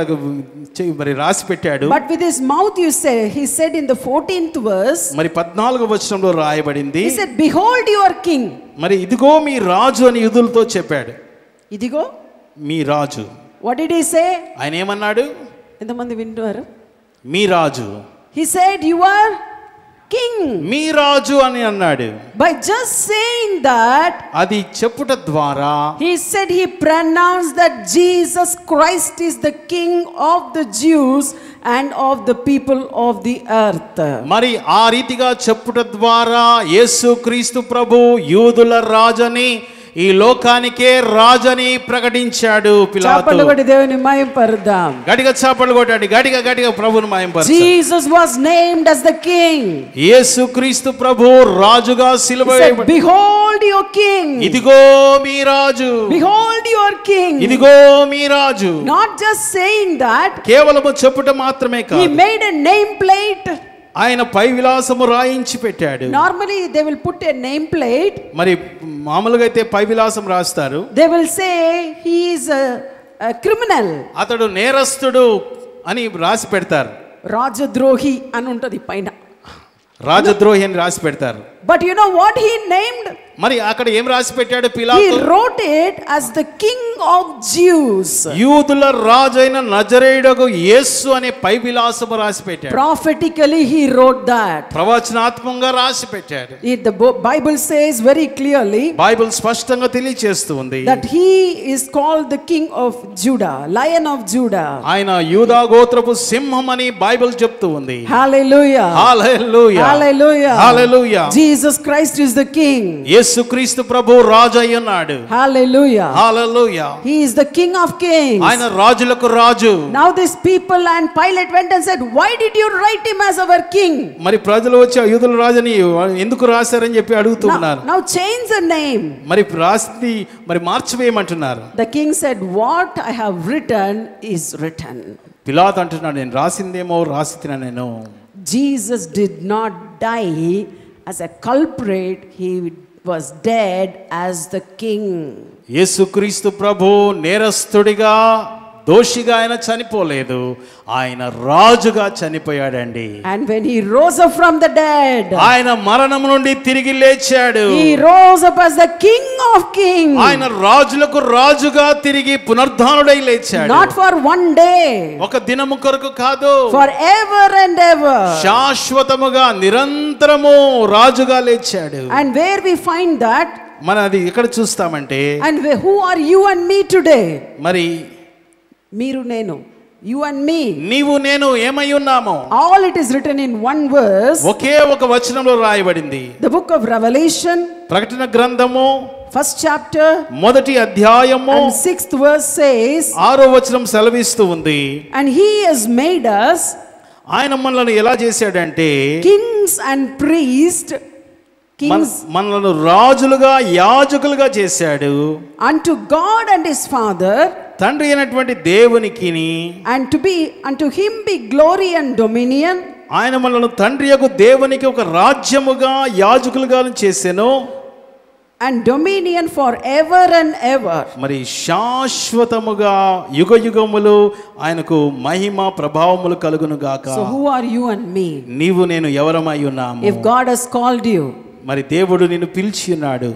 మరి రాసి పెట్టాడు. But with his mouth you say, he said in the fourteenth verse, మరి పద్నాలుగవ వచనంలో రాయబడింది, he said, behold your king. మరి ఇదిగో మీ రాజు అని యూదులతో చెప్పాడు. ఇదిగో మీ రాజు. What did he say? ఆయన ఏమన్నాడు? ఎంతమంది వింటారు? మీ రాజు. He said, you are king. మీ రాజు అని అన్నాడు. By just saying that, అది చెప్పుట ద్వారా he said, he pronounced that Jesus Christ is the king of the Jews and of the people of the earth. మరి ఆ రీతిగా చెప్పుట ద్వారా యేసుక్రీస్తు ప్రభు యూదుల రాజని ఈ లోకానికే రాజని ప్రకటించాడు పిలాతు. చప్పట్లు కొట్టి దేవుని మహిమపరుద్దాం. గట్టిగా చప్పట్లు కొట్టండి, గట్టిగా గట్టిగా ప్రభువుని మహిమపరచండి. Jesus was named as the king. యేసుక్రీస్తు ప్రభు రాజుగా సిలువ వేయబడి, behold your king. ఇదిగో మీ రాజు. Behold your king. ఇదిగో మీ రాజు. Not just saying that, కేవలము చెప్పుట మాత్రమే he కాదు, made a name plate. ఆయన పై విలాసము రాయించి పెట్టాడు. Normally they will put a name plate. మరి మామూలుగా అయితే పై విలాసం రాస్తారు. They will say he is a, a criminal. అతడు నేరస్తుడు అని రాసి పెడతారు. రాజద్రోహి అని ఉంటది పైన. రాజద్రోహి అని రాసి పెడతారు. But you know what he named? మరి అక్కడ ఏం రాసి పెట్టాడు He పిలాతు? wrote it as the king of Jews. యూదుల రాజైన నజరేయుడగు యేసు అనే పై విలాసము రాసి పెట్టాడు. Prophetically he wrote that. ప్రవచనాత్మకంగా రాసి పెట్టాడు. It, the Bible says very clearly Bible స్పష్టంగా తెలియజేస్తుంది that he is called the king of Judah, lion of Judah. ఆయన యూదా గోత్రపు సింహం అని బైబిల్ చెప్తూ ఉంది. Hallelujah. Hallelujah. Hallelujah. Hallelujah. Jesus Christ is the king. యేసుక్రీస్తు ప్రభు రాజు అయి ఉన్నాడు. Hallelujah. Hallelujah. He is the king of kings. ఆయన రాజులకు రాజు. Now these people and Pilate went and said, why did you write him as our king? మరి ప్రజలు వచ్చి యూదుల రాజుని ఎందుకు రాశారని చెప్పి అడుగుతూ ఉన్నారు. Now, now change the name. మరి రాసి మరి మార్చివేయమంటున్నారు. The king said, what I have written is written. పిలాతు అంటున్నాడు, నేను రాసిందేమో రాసితినా నేను. Jesus did not die as a culprit, he was dead as the king. యేసుక్రీస్తు ప్రభు నేరస్తుడిగా దోషిగా ఆయన చనిపోలేదు, ఆయన రాజుగా చనిపోయాడండి. And when he rose up from the dead, ఆయన మరణం నుండి తిరిగి లేచాడు. he rose up as the king of kings. ఆయన రాజులకు రాజుగా తిరిగి పునరుద్ధానుడై లేచాడు. Not for one day, ఒక దినము కొరకు కాదు, forever and ever. శాశ్వతముగా నిరంతరము రాజుగా లేచాడు. And where we find that, మన అది ఎక్కడ చూస్తామంటే, and who are you and me today? మరి మీరు నేను, you and me, నీవు నేను ఏమై ఉన్నామో, all it is written in one verse. ఒకే ఒక వచనంలో రాయబడింది. The book of Revelation, ప్రకటన గ్రంథము first chapter, మొదటి అధ్యాయము and sixth verse says, ఆరో వచనం సెలవిస్తూ ఉంది, and he has made us ఆయన మనల్ని ఎలా చేశాడంటే kings and priests, kings మనలను రాజులుగా యాజకులుగా చేశాడు. unto God and his Father, తండ్రి అయినటువంటి దేవునికి, and to be unto him be glory and dominion. ఆయన మనల్ని తండ్రి యొక్క దేవునికి ఒక రాజ్యముగా యాజకులుగా చేసెను, and dominion forever and ever. మరి శాశ్వతముగా యుగ యుగములు ఆయనకు మహిమ ప్రభావములు కలుగును గాక. So who are you and me? నీవు నేను ఎవరమై ఉన్నాము? If God has called you, మరి దేవుడు నిన్ను పిలిచి ఉన్నాడు.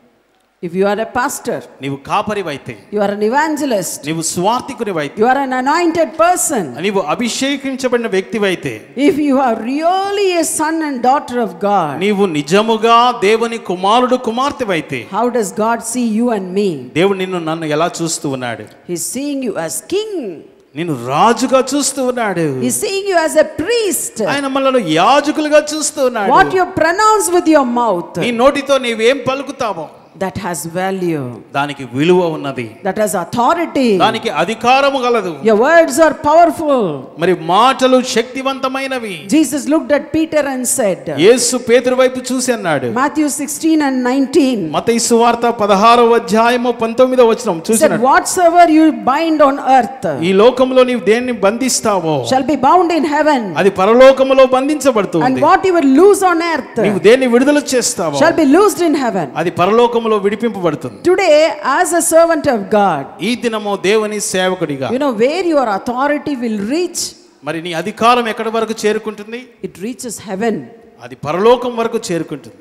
If you are a pastor, నీవు కాపరివైతే, you are an evangelist, నీవు స్వార్థికునివైతే, you are an anointed person, నీవు అభిషేకించబడిన వ్యక్తివైతే, if you are really a son and daughter of God, నీవు నిజముగా దేవుని కుమారుడు కుమార్తెవైతే, how does God see you and me? దేవుడు నిన్ను నన్ను ఎలా చూస్తూ ఉన్నాడు? He is seeing you as king. నిన్ను రాజుగా చూస్తూ ఉన్నాడు. He is seeing you as a priest. ఆయన మనల్ని యాజకులుగా చూస్తూ ఉన్నాడు. What you pronounce with your mouth, నీ నోటితో నీవేం పలుకుతావో that has value, దానికి విలువ ఉన్నది, that has authority, దానికి అధికారము గలదు. your words are powerful. మరి మాటలు శక్తివంతమైనవి. Jesus looked at Peter and said, యేసు పేతురు వైపు చూసి అన్నాడు, Matthew sixteen and nineteen, మత్తయి సువార్త పదహారవ అధ్యాయము పంతొమ్మిదవ వచనం said, చూసినాడు, whatsoever you bind on earth ఈ లోకములో నీవు దేన్ని బంధిస్తావో shall be bound in heaven, అది పరలోకములో బంధించబడుతుంది. and what you will loose on earth నీవు దేన్ని విడుదల చేస్తావో shall be loosed in heaven. అది పరలోకములో విడిపింపబడుతుంది. Today, as a servant of God, ఈ దినము దేవుని సేవకుడిగా, you know where your authority will reach? మరి నీ అధికారం ఎక్కడి వరకు చేరుకుంటుంది? It reaches heaven. అది పరలోకం వరకు చేరుకుంటుంది.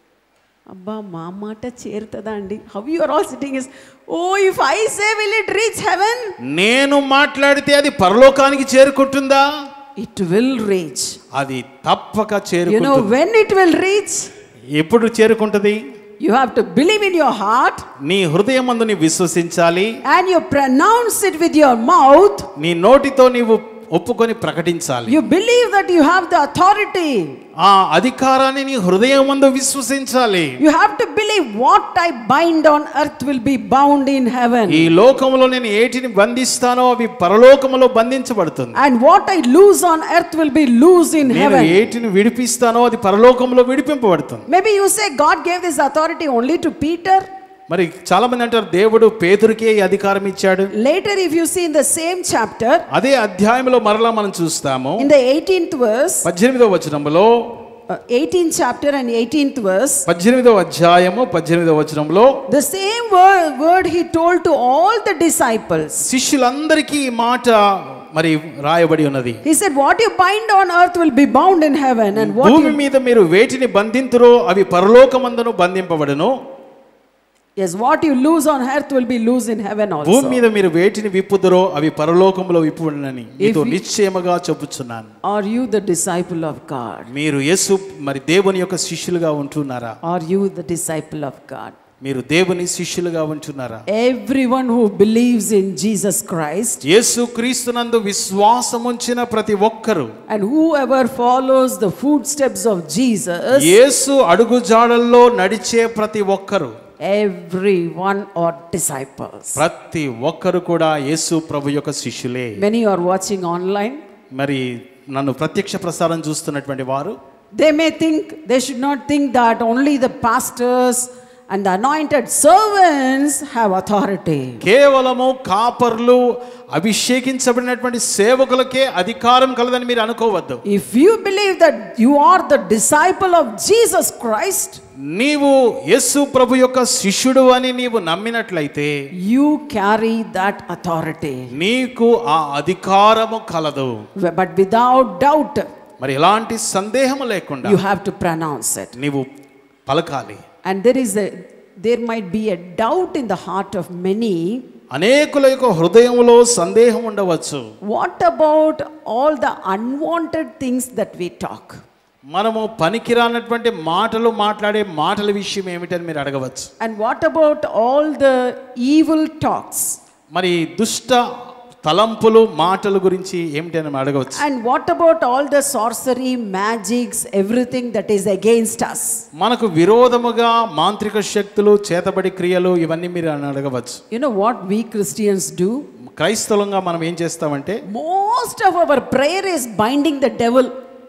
అబ్బా మా మాట చేరుతుందా అండి? How you are all sitting is, oh, if I say will it reach heaven? నేను మాట్లాడితే అది పరలోకానికి చేరుకుంటుందా? It will reach. అది తప్పక You know చేరుకుంటుంది. when it will reach? ఎప్పుడు చేరుకుంటుంది? You have to believe in your heart, నీ హృదయమందు నీ విశ్వసించాలి, and you pronounce it with your mouth. నీ నోటితో నీవు ఒప్పుకొని ప్రకటించాలి. You believe that you have the authority. ఆ అధికారాన్ని నీ హృదయమందు విశ్వసించాలి. You have to believe what I bind on earth will be bound in heaven, ఈ లోకములో నేను ఏటిని బంధిస్తానో అవి పరలోకములో బంధించబడుతుంది. and what I loose on earth will be loose in నేను heaven. ఏటిని విడిపిస్తానో అది పరలోకములో విడిపింపబడుతుంది. Maybe you say God gave this authority only to Peter. మరి చాలా మంది అంటారు దేవుడు పేతురుకే ఈ అధికారం ఇచ్చాడు. Later, if you see in the same chapter, అదే అధ్యాయంలో మరలా మనం చూస్తాము, in the eighteenth verse, పద్దెనిమిదవ వచనంలో, uh, eighteenth chapter and eighteenth verse, పద్దెనిమిదవ అధ్యాయము పద్దెనిమిదవ వచనంలో the same word, word he told to all the disciples. శిష్యులందరికీ ఈ మాట మరి రాయబడి ఉన్నది. He said, what you bind on earth will be bound in heaven, and what భూమి you, మీద మీరు వేటిని బంధింతురో అవి పరలోకమందును బంధింపబడును. yes, what you loose on earth will be loose in heaven భూమి also. మీద మీరు వేటిని విప్పుదురో అవి పరలోకములో విప్పుడునని మీతో If we- నిశ్చయముగా చెప్పుచున్నాను. Are you the disciple of God? మీరు యేసు మరి దేవుని యొక్క శిష్యులుగా ఉంటున్నారా? Are you the disciple of God? మీరు దేవుని శిష్యులుగా ఉంటున్నారా? Everyone who believes in Jesus Christ, యేసు క్రీస్తునందు విశ్వాసం ఉంచిన ప్రతి ఒక్కరు, and whoever follows the footsteps of Jesus, యేసు అడుగుజాడల్లో నడిచే ప్రతి ఒక్కరు, everyone are disciples. ప్రతి ఒక్కరు కూడా యేసు ప్రభు యొక్క శిష్యులే. Many are watching online. మరి నన్ను ప్రత్యక్ష ప్రసారం చూస్తున్నటువంటి వారు, They may think, they should not think that only the pastors and the anointed servants have authority. కేవలము కాపర్లు అభిషేకించబడినటువంటి సేవకులకే అధికారం కలదని మీరు అనుకోవద్దు. If you believe that you are the disciple of Jesus Christ, నీవు యేసు ప్రభు యొక్క శిష్యుడు అని నీవు నమ్మినట్లయితే you carry that authority. నీకు ఆ అధికారము కలదు. But without doubt, మరి ఎలాంటి సందేహము లేకుండా you have to pronounce it. నీవు పలకాలి. And there is a, there might be a doubt in the heart of many. అనేకుల యొక్క హృదయములో సందేహం ఉండవచ్చు. What about all the unwanted things that we talk? మనము పనికిరానటువంటి మాటలు మాట్లాడే మాటల విషయం ఏమిటని మీరు అడగవచ్చు. And what about all the evil talks? మరి దుష్ట తలంపులు మాటల గురించి ఏమిటని అడగవచ్చు. And what about all the sorcery, magics, everything that is against us? మనకు విరోధముగా మాంత్రిక శక్తులు, చేతబడి క్రియలు ఇవన్నీ మీరు అని అడగవచ్చు. You know what we Christians do? క్రైస్తవులంగా మనం ఏం చేస్తామంటే, Most of our prayer is binding the devil.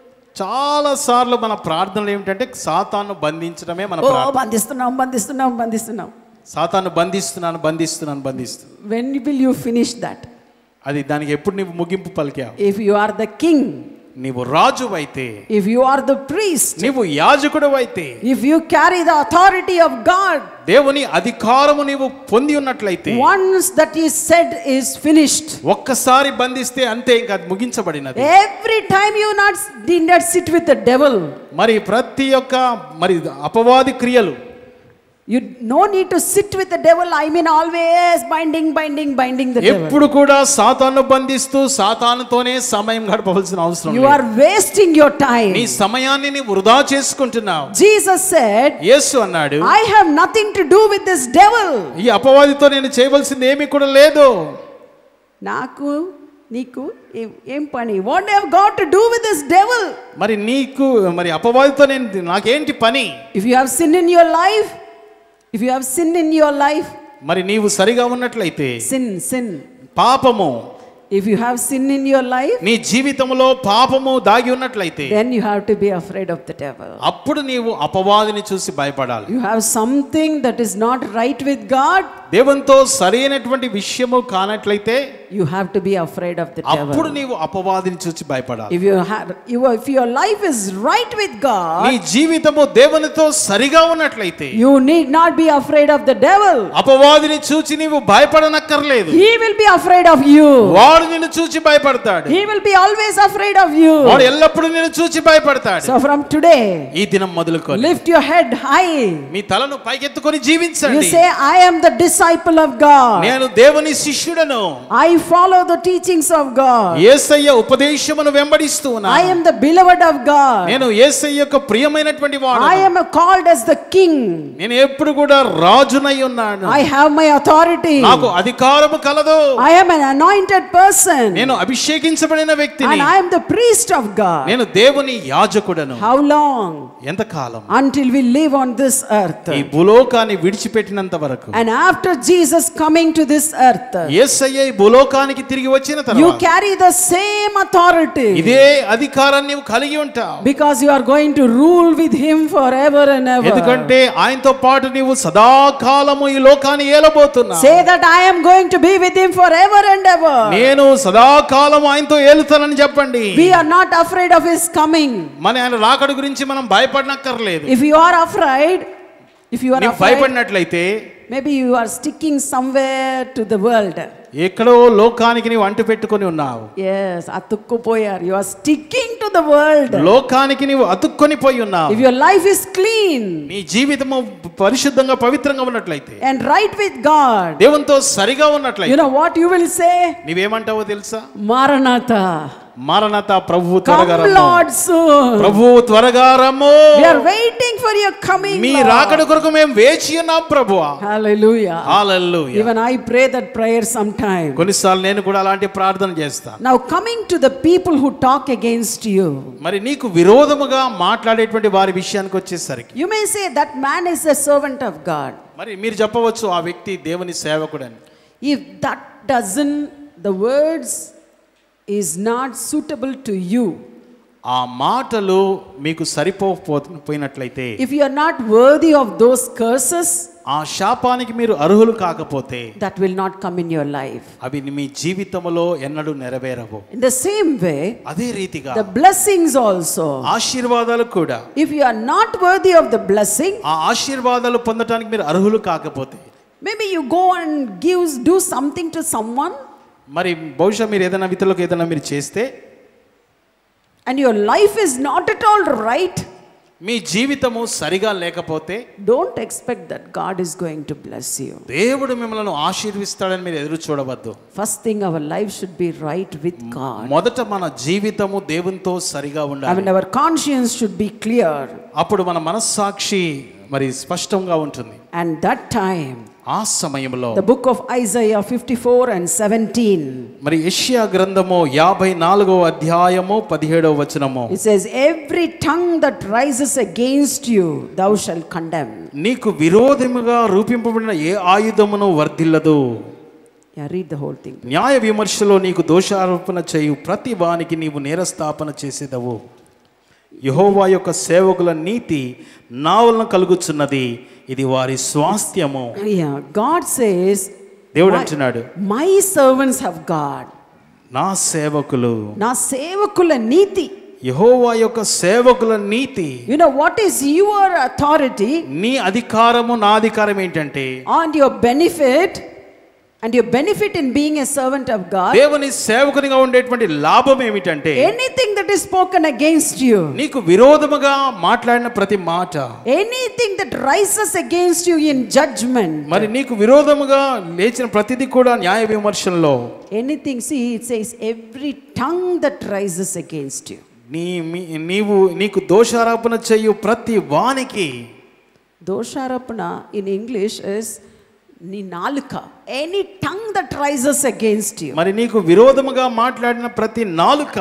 చాలా సార్లు మన ప్రార్థనలు ఏమిటంటే సాతాను బంధించడమే మన Oh, ప్రార్థన. బంధిస్తున్నాం బంధిస్తున్నాం బంధిస్తున్నాం. సాతాను బంధిస్తున్నాను బంధిస్తున్నాను బంధిస్తున్నాను. When will you finish that? అది దానికి ఎప్పుడు నీవు ముగింపు పలికావు? If you are the king, నీవు రాజువైతే, if you are the priest, నీవు యాజకుడవైతే, if you carry the authority of God, దేవుని అధికారము నీవు పొంది ఉన్నట్లయితే, once that is said is finished, ఒక్కసారి బంధిస్తే అంతే, ఇంకా అది ముగించబడినది. every time you not did not sit with the devil, మరి ప్రతి ఒక్క మరి అపవాది క్రియలు, you no need to sit with the devil. I mean always binding binding binding the devil. ఎప్పుడు కూడా సాతాను బంధిస్తూ సాతానుతోనే సమయం గడపవలసిన అవసరం You లేదు. are wasting your time. నీ సమయాన్ని నీ వృధా చేసుకుంటున్నావు. Jesus said, యేసు అన్నాడు, I have nothing to do with this devil. ఈ అపవాదితో నేను చేయవలసింది ఏమీ కూడా లేదు. నాకు నీకు ఏ- ఏం పని? What have got to do with this devil? మరి నీకు మరి అపవాదితో నేను నాకేంటి పని? If you have sin in your life, if you have sin in your life, మరి నీవు సరిగా ఉన్నట్లయితే, sin, sin. పాపము If you have sin in your life, నీ జీవితంలో పాపము దాగి ఉన్నట్లయితే, then you have to be afraid of the devil. అప్పుడు నీవు అపవాదిని చూసి భయపడాలి. You have something that is not right with God, దేవునితో సరైనటువంటి విషయము కానట్లయితే, you have to be afraid of the అప్పుడు devil. నీవు అపవాదిని చూసి భయపడాలి. If you have, you, if your life is right with God, నీ జీవితము దేవునితో సరిగా ఉన్నట్లయితే, you need not be afraid of the devil. అపవాదిని చూచి నీవు భయపడనక్కర్లేదు. He will be afraid of you. వాడు నిన్ను చూచి భయపడతాడు. He will be always afraid of you. వాడు ఎల్లప్పుడూ నిన్ను చూచి భయపడతాడు. So from today, ఈ దినం మొదలుకొని lift your head high. మీ తలను పైకెత్తుకొని You జీవించండి. say, I am the disciple of God. నేను దేవుని శిష్యుడను. I follow the teachings of God. యేసయ్య ఉపదేశమును వెంబడిస్తూ I ఉన్నాను. am the beloved of God. నేను యేసయ్య యొక్క ప్రియమైనటువంటి వాడను. I am called as the king. నేను ఎప్పుడు కూడా రాజునై ఉన్నాను. I have my authority. నాకు అధికారము కలదు. I am an anointed person. నేను అభిషేకించబడిన వ్యక్తిని. And I am the priest of God. నేను దేవుని యాజకుడను. How long? ఎంతకాలం? Until we live on this earth. ఈ భూలోకాన్ని విడిచిపెట్టినంత వరకు. And after Jesus coming to this earth, యేసయ్య ఈ భూలోకానికి తిరిగి వచ్చిన you తరువాత carry the same authority. ఇదే అధికారాన్ని నీవు కలిగి ఉంటావు. Because you are going to rule with him forever and ever. ఎందుకంటే ఆయనతో పాటు నీవు సదాకాలము ఈ లోకాన్ని ఏలబోతున్నావు. Say that I am going to be with him forever and ever. నేను సదాకాలం ఆయనతో ఏలుతానని చెప్పండి. We are not afraid of his coming. మన ఆయన రాకడ గురించి మనం భయపడనక్కర్లేదు. If you are afraid, if you are నీవు afraid, భయపడినట్లయితే maybe you are sticking somewhere to the world. ఎక్కడో లోకానికి నీవు అంటు పెట్టుకొని ఉన్నావు. Yes, atukkupoyar. You are sticking to the world. లోకానికి నీవు అతుక్కొని పోయి ఉన్నావు. If your life is clean నీ జీవితము పరిశుద్ధంగా పవిత్రంగా ఉన్నట్లయితే, and right with God, దేవునితో సరిగా you ఉన్నట్లయితే, know what you will say? నీవేమంటావో తెలుసా? Maranatha. మారనాథ, ప్రభువు త్వరగా Come రమ్ము. Lord soon. ప్రభువు త్వరగా రమ్ము. We are waiting for your coming. Me Lord. రాకడ కొరకు మేము వేచి ఉన్నాం ప్రభువా. Hallelujah. Hallelujah. Even I pray that prayer sometime. కొన్నిసార్లు నేను కూడా అలాంటి ప్రార్థన చేస్తాను. Now coming to the people who talk against you. మరి నీకు విరోధముగా మాట్లాడేటువంటి వారి విషయానికి వచ్చేసరికి, You may say that man is a servant of God. మరి మీరు చెప్పవచ్చు ఆ వ్యక్తి దేవుని సేవకుడని. If that doesn't, the words is not suitable to you. ఆ మాటలు మీకు సరిపోకపోయినట్లయితే, If you are not worthy of those curses, ఆ శాపానికి మీరు అర్హులు కాకపోతే, that will not come in your life. అవి మీ జీవితంలో ఎన్నడూ నెరవేరవు. In the same way, అదే రీతిగా the blessings also. ఆశీర్వాదాలు కూడా, If you are not worthy of the blessing, ఆ ఆశీర్వాదాలు పొందటానికి మీరు అర్హులు కాకపోతే, maybe you go and give, do something to someone, మరి బహుశా మీరు ఏదైనా ఇతరులకు ఏదైనా మీరు చేస్తే, and your life is not at all right, మీ జీవితము సరిగా లేకపోతే, don't expect that God is going to bless you. దేవుడు మిమ్మల్ని ఆశీర్విస్తాడని మీరు ఎదురు చూడవద్దు. First thing, our life should be right with God. మొదట మన జీవితము దేవునితో సరిగా I ఉండాలి. mean, our conscience should be clear. అప్పుడు మన మనస్సాక్షి మరి స్పష్టంగా ఉంటుంది. And that time, ఆ సమయంలో the book of Isaiah fifty-four and seventeen, మరి యెషయా గ్రంథము యాభై నాలుగో అధ్యాయము పదిహేడవ వచనము, it says, every tongue that rises against you thou shalt condemn. నీకు విరోధముగా రూపింపబడిన ఏ ఆయుధమును వర్ధిల్లదు. Yeah, read the whole thing. న్యాయ విమర్శలో నీకు దోషారోపణ చేయు ప్రతి వానికి నీవు నేరస్థాపన చేసేదవు. యెహోవా యొక్క సేవకుల నీతి నా వలన కలుగుచున్నది, ఇది వారి స్వాస్థ్యము. Yeah, God says, దేవుడు అంటున్నాడు, my servants have God. నా సేవకులు, నా సేవకుల నీతి. యెహోవా యొక్క సేవకుల నీతి. You know what is your authority? నీ అధికారము నా అధికారం ఏంటంటే, and your benefit and your benefit in being a servant of God. దేవుని సేవకునిగా ఉండేటువంటి లాభం ఏమిటంటే, anything that is spoken against you, నీకు విరోధముగా మాట్లాడిన ప్రతి మాట, anything that rises against you in judgment, మరి నీకు విరోధముగా లేచిన ప్రతిదీ కూడా న్యాయ విమర్శనలో, anything, see it says every tongue that rises against you. నీ నీవు నీకు దోషారోపణ చేయు ప్రతి వానికి. దోషారోపణ in English is నీ నాలుక, any tongue that rises against you, మరి నీకు విరోధముగా మాట్లాడిన ప్రతి నాలుక,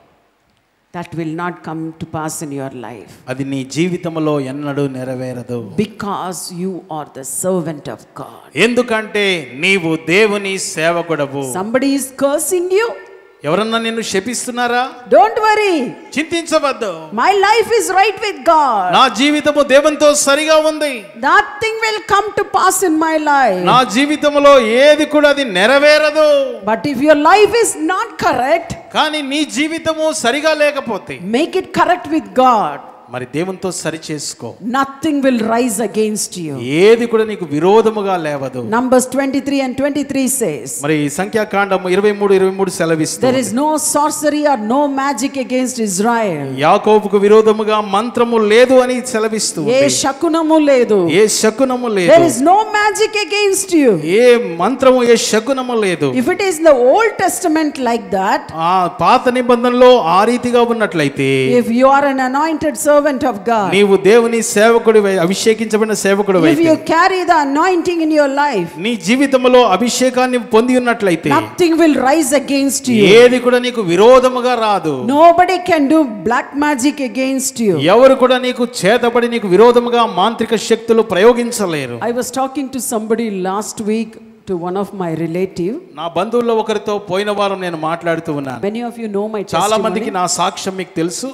that will not come to pass in your life, అది నీ జీవితంలో ఎన్నడూ నెరవేరదు. because you are the servant of God. ఎందుకంటే నీవు దేవుని సేవకుడవు. somebody is cursing you, ఎవరన్నా నిన్ను శపిస్తున్నారా? don't worry, చింతించవద్దు. my life is right with God, నా జీవితము దేవునితో సరిగా ఉంది, nothing will come to pass in my life. నా జీవితంలో ఏది కూడా అది నెరవేరదు. but if your life is not correct, కానీ నీ జీవితము సరిగా లేకపోతే make it correct with God, మరి దేవునితో సరి చేసుకో. nothing will rise against you. ఏది కూడా నీకు విరోధముగా లేవదు. Numbers twenty-three and twenty-three says, మరి సంఖ్యాకాండము ఇరవై మూడు ఇరవై మూడు సెలవిస్తుంది, there is no sorcery or no magic against Israel. యాకోబుకు విరోధముగా మంత్రము లేదు అని సెలవిస్తుంది. ఏ శకునము లేదు, ఏ శకునము లేదు. there is no magic against you. ఏ మంత్రము ఏ శకునము లేదు. if it is in the Old Testament like that, ఆ పాత నిబంధనలో ఆ రీతిగా ఉన్నట్లయితే, if you are an anointed servant of God, నీవు దేవుని సేవకుడివై, అభిషేకించబడిన సేవకుడివై, if you carry the anointing in your life, నీ జీవితంలో అభిషేకాన్ని పొంది ఉన్నట్లయితే, nothing will rise against you. ఏది కూడా నీకు విరోధముగా రాదు. nobody can do black magic against you. ఎవరు కూడా నీకు చేతబడి నీకు విరోధముగా మాంత్రిక శక్తులు ప్రయోగించలేరు. I was talking to somebody last week, to one of my relative. నా బంధువుల్లో ఒకరితో పోయిన వారం నేను మాట్లాడుతూ ఉన్నాను. many of you know my testimony. చాలా మందికి నా సాక్ష్యం మీకు తెలుసు.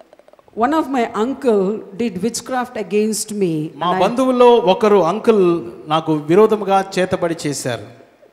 one of my uncle did witchcraft against me. మా బంధువుల్లో ఒకరు అంకుల్ నాకు విరోధముగా చేతబడి చేశారు.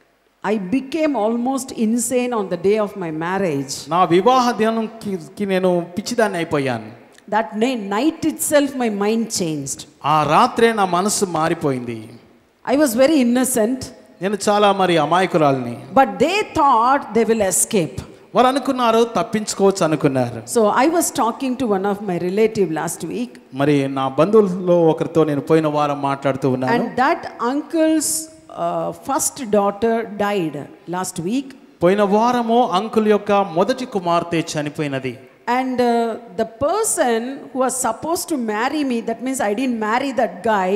I became almost insane on the day of my marriage. నా వివాహ దినానికి నేను పిచ్చిదాన్ని అయిపోయాను. that night itself my mind changed. ఆ రాత్రే నా మనసు మారిపోయింది. I was very innocent. నేను చాలా మరి అమాయకురాలిని. but they thought they will escape. వారు అనుకున్నారు తప్పించుకోవచ్చు అనుకున్నారు. so I was talking to one of my relative last week. మరి నా బంధువుల్లో ఒకరితో నేను పోయిన వారం మాట్లాడుతూ ఉన్నాను. and that uncle's uh, first daughter died last week. పోయిన వారము అంకుల్ యొక్క మొదటి కుమార్తె చనిపోయినది. and uh, the person who was supposed to marry me, that means I didn't marry that guy,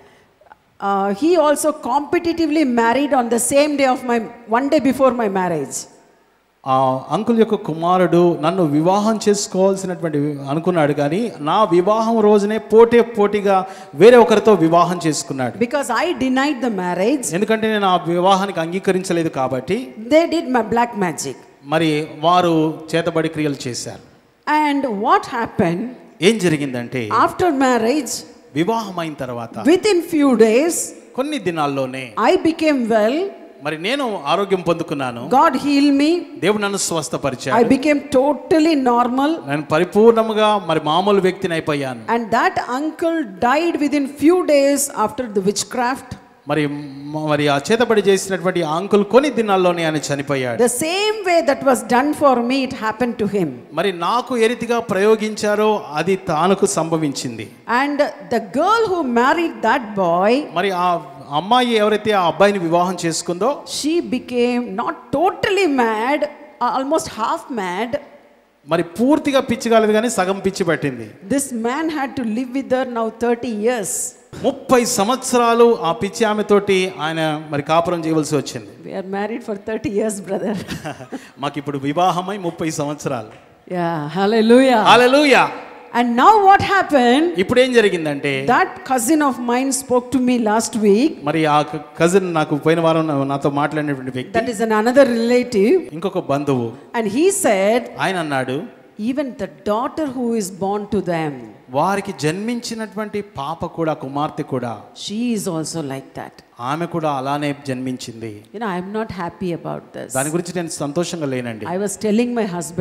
uh, he also competitively married on the same day of my one day before my marriage. ఆ uncle యొక్క కుమారుడు నన్ను వివాహం చేసుకోవాల్సినటువంటి అనుకున్నాడు, కానీ నా వివాహం రోజునే పోటీ పోటీగా వేరే ఒకరితో వివాహం చేసుకున్నాడు. because I denied the marriage, ఎందుకంటే నేను ఆ వివాహానికి అంగీకరించలేదు కాబట్టి they did my black magic. మరి వారు చేతబడి క్రియలు చేశారు. and what happened, ఏం జరిగిందంటే, after marriage, వివాహం అయిన తర్వాత within few days, కొన్ని దినాల్లోనే I became well. మరి నేను ఆరోగ్యం పొందుకున్నాను. God healed me. దేవుడు నన్ను స్వస్థపరిచాడు. I became totally normal. నేను పరిపూర్ణంగా మరి మామూలు వ్యక్తిని అయిపోయాను. and that uncle died within few days after the witchcraft. మరి మరి ఆ చేతబడి చేసినటువంటి ఆ అంకుల్ కొన్ని దినాల్లోనే ఆయన చనిపోయాడు. the same way that was done for me, it happened to him. మరి నాకు ఏ రీతిగా ప్రయోగించారో అది తానుకు సంభవించింది. and the girl who married that boy, మరి ఆ అమ్మాయి ఎవరైతే ఆ అబ్బాయిని వివాహం చేసుకుందో, she became not totally mad, almost half mad. మరి పూర్తిగా పిచ్చి కాలేదు కానీ సగం పిచ్చి పట్టింది. this man had to live with her now thirty years. ముప్పై సంవత్సరాలు ఆ పిచ్చి ఆమె తోటి ఆయన మరి కాపురం చేయవలసి వచ్చింది. we are married for thirty years, brother. మాకు ఇప్పుడు వివాహమై ముప్పై సంవత్సరాలు. yeah, hallelujah. Hallelujah. and now what happened, ఇప్పుడు ఏం జరిగిందంటే, that cousin of mine spoke to me last week. మరి ఆ కజిన్ నాకు పోయిన వారం నాతో మాట్లాడినటువంటి వ్యక్తి, that is an another relative. ఇంకొక బంధువు, and he said, ఆయన అన్నాడు, even the daughter who is born to them, వారికి జన్మించినటువంటి పాప కూడా, కుమార్తె కూడా, she is also like that. ఆమె కూడా అలానే జన్మించింది. you know, I am not happy about this. దాని గురించి నేను సంతోషంగా లేనండి. I was telling my husband,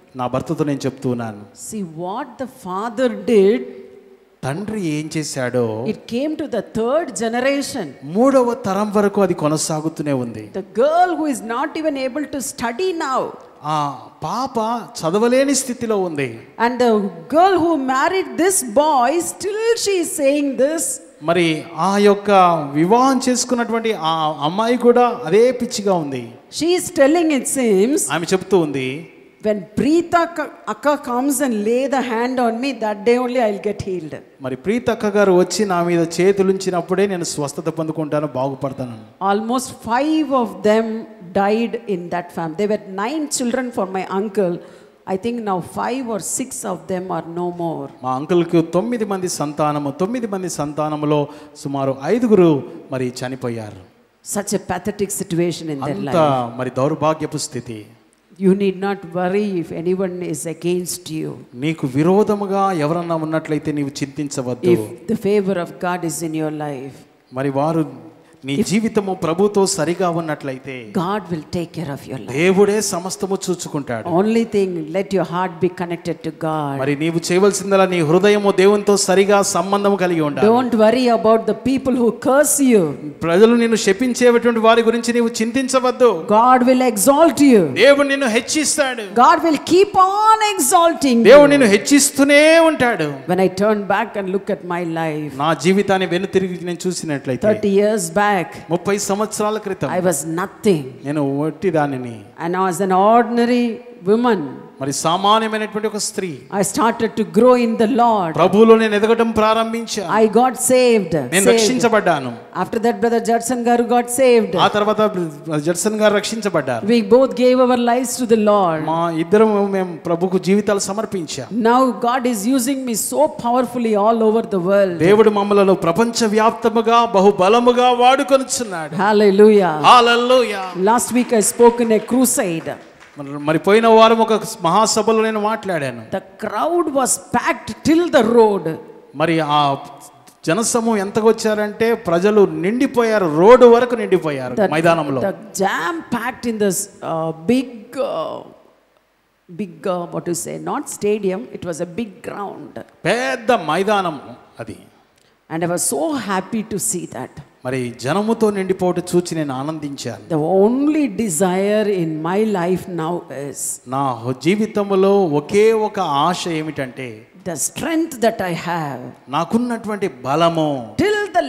నా భర్తతో నేను చెప్తున్నాను. See what the father did. తండ్రి ఏం చేశాడో It came to the third generation. మూడవ తరం వరకు అది కొనసాగుతూనే ఉంది. The girl who is not even able to study now. ఆ పాప చదవలేని స్థితిలో ఉంది. And the girl who married this boy, still she is saying this. మరి ఆ యొక్క వివాహం చేసుకున్నటువంటి ఆ అమ్మాయి కూడా అదే పిచ్చిగా ఉంది. She is telling, it seems, ఆమె చెప్తూ ఉంది, when Preetha akka comes and lay the hand on me, that day only I'll get healed. మరి ప్రీత అక్క గారు వచ్చి నా మీద చేతులుంచినప్పుడే నేను స్వస్థత పొందుకుంటాను, బాగుపడతాను. Almost five of them died in that family. There were nine children for my uncle. I think now five or six of them are no more. మా అంకుల్కి తొమ్మిది మంది సంతానము తొమ్మిది మంది సంతానములో సుమారు ఐదుగురు మరి చనిపోయారు. Such a pathetic situation in their అంత life. మరి దౌర్భాగ్యపు స్థితి. You need not worry if anyone is against you. నీకు విరోధముగా ఎవరన్నా ఉన్నట్లయితే నీవు చింతించవద్దు. If the favor of God is in your life, మరి వారు నీ జీవితము ప్రభుతో సరిగా ఉన్నట్లయితే God will take care of your life. దేవుడే సమస్తము చూచుకుంటాడు. Only thing, let your heart be connected to God. మరి నీవు చేయవలసిందలా నీ హృదయము దేవునితో సరిగా సంబంధం కలిగి ఉండాలి. Don't worry about the people who curse you. ప్రజలు నిన్ను శపించేటువంటి వారి గురించి నీవు చింతించవద్దు. God will exalt you. దేవుడు నిన్ను హెచ్చిస్తాడు. God will keep on exalting you. దేవుడు నిన్ను హెచ్చిస్తూనే ఉంటాడు. When I turn back and look at my life, నా జీవితాన్ని వెనుతిరిగి నేను చూసినట్లయితే thirty years back, ముప్పై సంవత్సరాల క్రితం I was nothing. నేను ఒట్టి దానిని. And I was an ordinary woman. మరి సామాన్యమైనటువంటి ఒక స్త్రీ. I started to grow in the Lord. ప్రభువులో నేను ఎదగడం ప్రారంభించాను. I got saved. నేను రక్షించబడ్డాను. After that, brother Judson garu got saved. ఆ తర్వాత జడ్సన్ గారు రక్షించబడ్డారు. We both gave our lives to the Lord. మా ఇద్దరం మేము ప్రభువుకు జీవితాలు సమర్పించాం. Now God is using me so powerfully all over the world. దేవుడు మమ్మలను ప్రపంచవ్యాప్తముగా బహుబలముగా వాడుకొనుచున్నాడు. Hallelujah. Hallelujah. Last week I spoke in a crusade. మరి పోయిన వారం ఒక మహాసభలో నేను మాట్లాడాను. The crowd was packed till the road. మరి ఆ జనసమూహం ఎంతగా వచ్చారంటే ప్రజలు నిండిపోయారు, రోడ్డు వరకు నిండిపోయారు మైదానంలో. The jam packed in this uh, big uh, big uh, what to say, not stadium, it was a big ground. పెద్ద మైదానం అది. And I was so happy to see that. మరి జనముతో నిండిపోవట చూచి నేను ఆనందించాను. The only desire in my life now is, నా జీవితంలో ఒకే ఒక ఆశ ఏమిటంటే, the strength that I have, నాకున్నటువంటి బలము, till the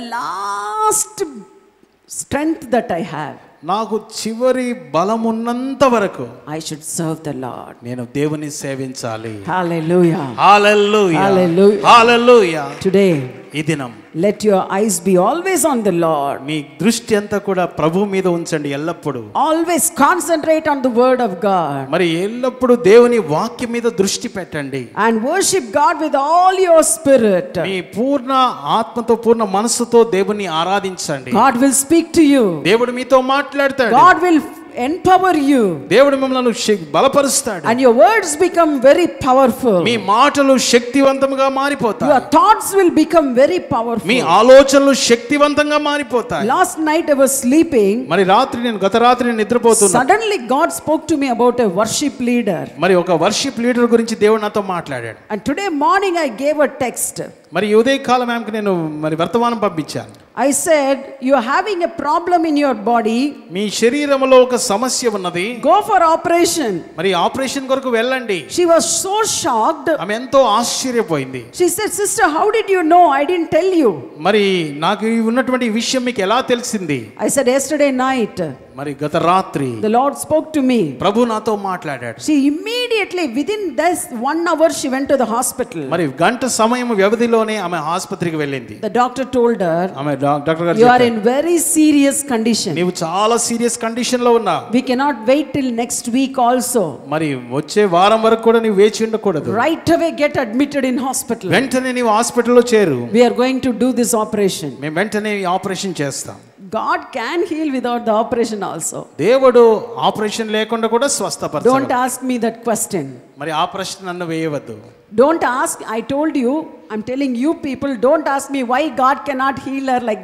last strength that I have, నాకు చివరి బలమున్నంత వరకు I should serve the Lord. నేను దేవుని సేవించాలి. Hallelujah. హల్లెలూయా. Hallelujah. హల్లెలూయా. Today, ఈ దినం let your eyes be always on the Lord. మీ దృష్టి అంతా కూడా ప్రభువు మీద ఉంచండి ఎల్లప్పుడూ. Always concentrate on the word of God. మరి ఎల్లప్పుడూ దేవుని వాక్యం మీద దృష్టి పెట్టండి. And worship God with all your spirit. మీ పూర్ణ ఆత్మతో పూర్ణ మనసుతో దేవుని ఆరాధించండి. God will speak to you. దేవుడు మీతో మాట్లాడతాడు. God will empower you. దేవుడు మిమ్మల్ని బలపరుస్తాడు. And your words become very powerful. మీ మాటలు శక్తివంతంగా మారిపోతాయి. Your thoughts will become very powerful. మీ ఆలోచనలు శక్తివంతంగా మారిపోతాయి. Last night I was sleeping. మరి రాత్రి నేను గత రాత్రి నేను నిద్రపోతున్నా. Suddenly God spoke to me about a worship leader. మరి ఒక వర్షిప్ లీడర్ గురించి దేవుడు నాతో మాట్లాడాడు. And today morning I gave a text. మరి ఉదయ కాలం ఆమెకు నేను మరి వర్తమానం పంపించాను. I said, you are having a problem in your body. మీ శరీరంలో ఒక సమస్య ఉన్నది. Go for operation. మరి ఆపరేషన్ కొరకు వెళ్ళండి. She was so shocked. ఆమె ఎంతో ఆశ్చర్యపోయింది. She said, sister, how did you know? I didn't tell you. మరి నాకు ఉన్నటువంటి విషయం మీకు ఎలా తెలిసింది? I said, yesterday night, మరి గత రాత్రి the Lord spoke to me. ప్రభు నాతో మాట్లాడాడు. She immediately, within this one hour, she went to the hospital. మరి గంట సమయం వ్యవధిలోనే ఆమె ఆసుపత్రికి వెళ్ళింది. The doctor told her, ఆమె డాక్టర్ గారు you are in very serious condition. నీవు చాలా సీరియస్ కండిషన్ లో ఉన్నావు. We cannot wait till next week also. మరి వచ్చే వారం వరకు కూడా నీవు వేచి ఉండకూడదు. Right away get admitted in hospital. వెంటనే నీవు హాస్పిటల్లో చేరు. We are going to do this operation. మేము వెంటనే ఈ ఆపరేషన్ చేస్తాం. God can heal without the operation also. దేవుడు ఆపరేషన్ లేకుండా కూడా స్వస్థపరచగలడు. Don't ask me that question. మరి ఆ ప్రశ్న నన్ను వేయవద్దు. Don't ask. I told you, I'm telling you people, don't ask me why God cannot heal her like that.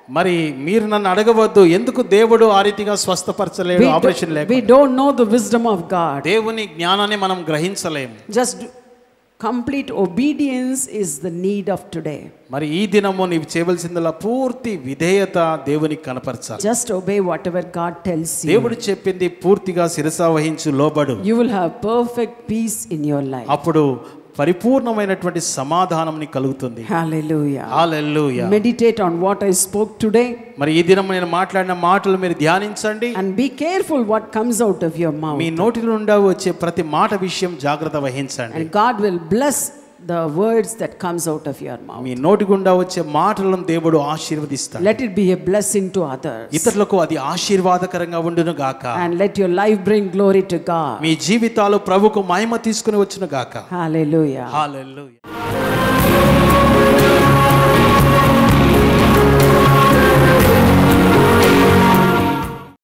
మరి మీరు నన్ను అడగవద్దు ఎందుకు దేవుడు ఆ రీతిగా స్వస్థపరచలేడు We, ఆపరేషన్ do, లేక we don't know the wisdom of God. దేవుని జ్ఞానాన్ని మనం గ్రహించలేము. Just complete obedience is the need of today. మరి ఈ దినము నీవు చేయవలసిందల్లా పూర్తి విధేయత దేవునికి కనపరచాలి. Just obey whatever God tells you. దేవుడు చెప్పింది పూర్తిగా శిరస వహించు, లోబడు. You will have perfect peace in your life. అప్పుడు పరిపూర్ణమైనటువంటి సమాధానం నీకు కలుగుతుంది. Hallelujah. Hallelujah. Meditate on what I spoke today. మరి ఈ దినం నేను మాట్లాడిన మాటలు మీరు ధ్యానించండి. And be careful what comes out of your mouth. మీ నోటి నుండి వచ్చే ప్రతి మాట విషయం జాగ్రత్త వహించండి. And God will bless the words that comes out of your mouth. మీ నోటి గుండా వచ్చే మాటలను దేవుడు ఆశీర్వదిస్తాడు. Let it be a blessing to others. ఇతరులకు అది ఆశీర్వాదకరంగా ఉండును గాక. And let your life bring glory to God. మీ జీవితాలు ప్రభువుకు మహిమ తీసుకుని వచ్చును గాక. Hallelujah. హల్లెలూయా.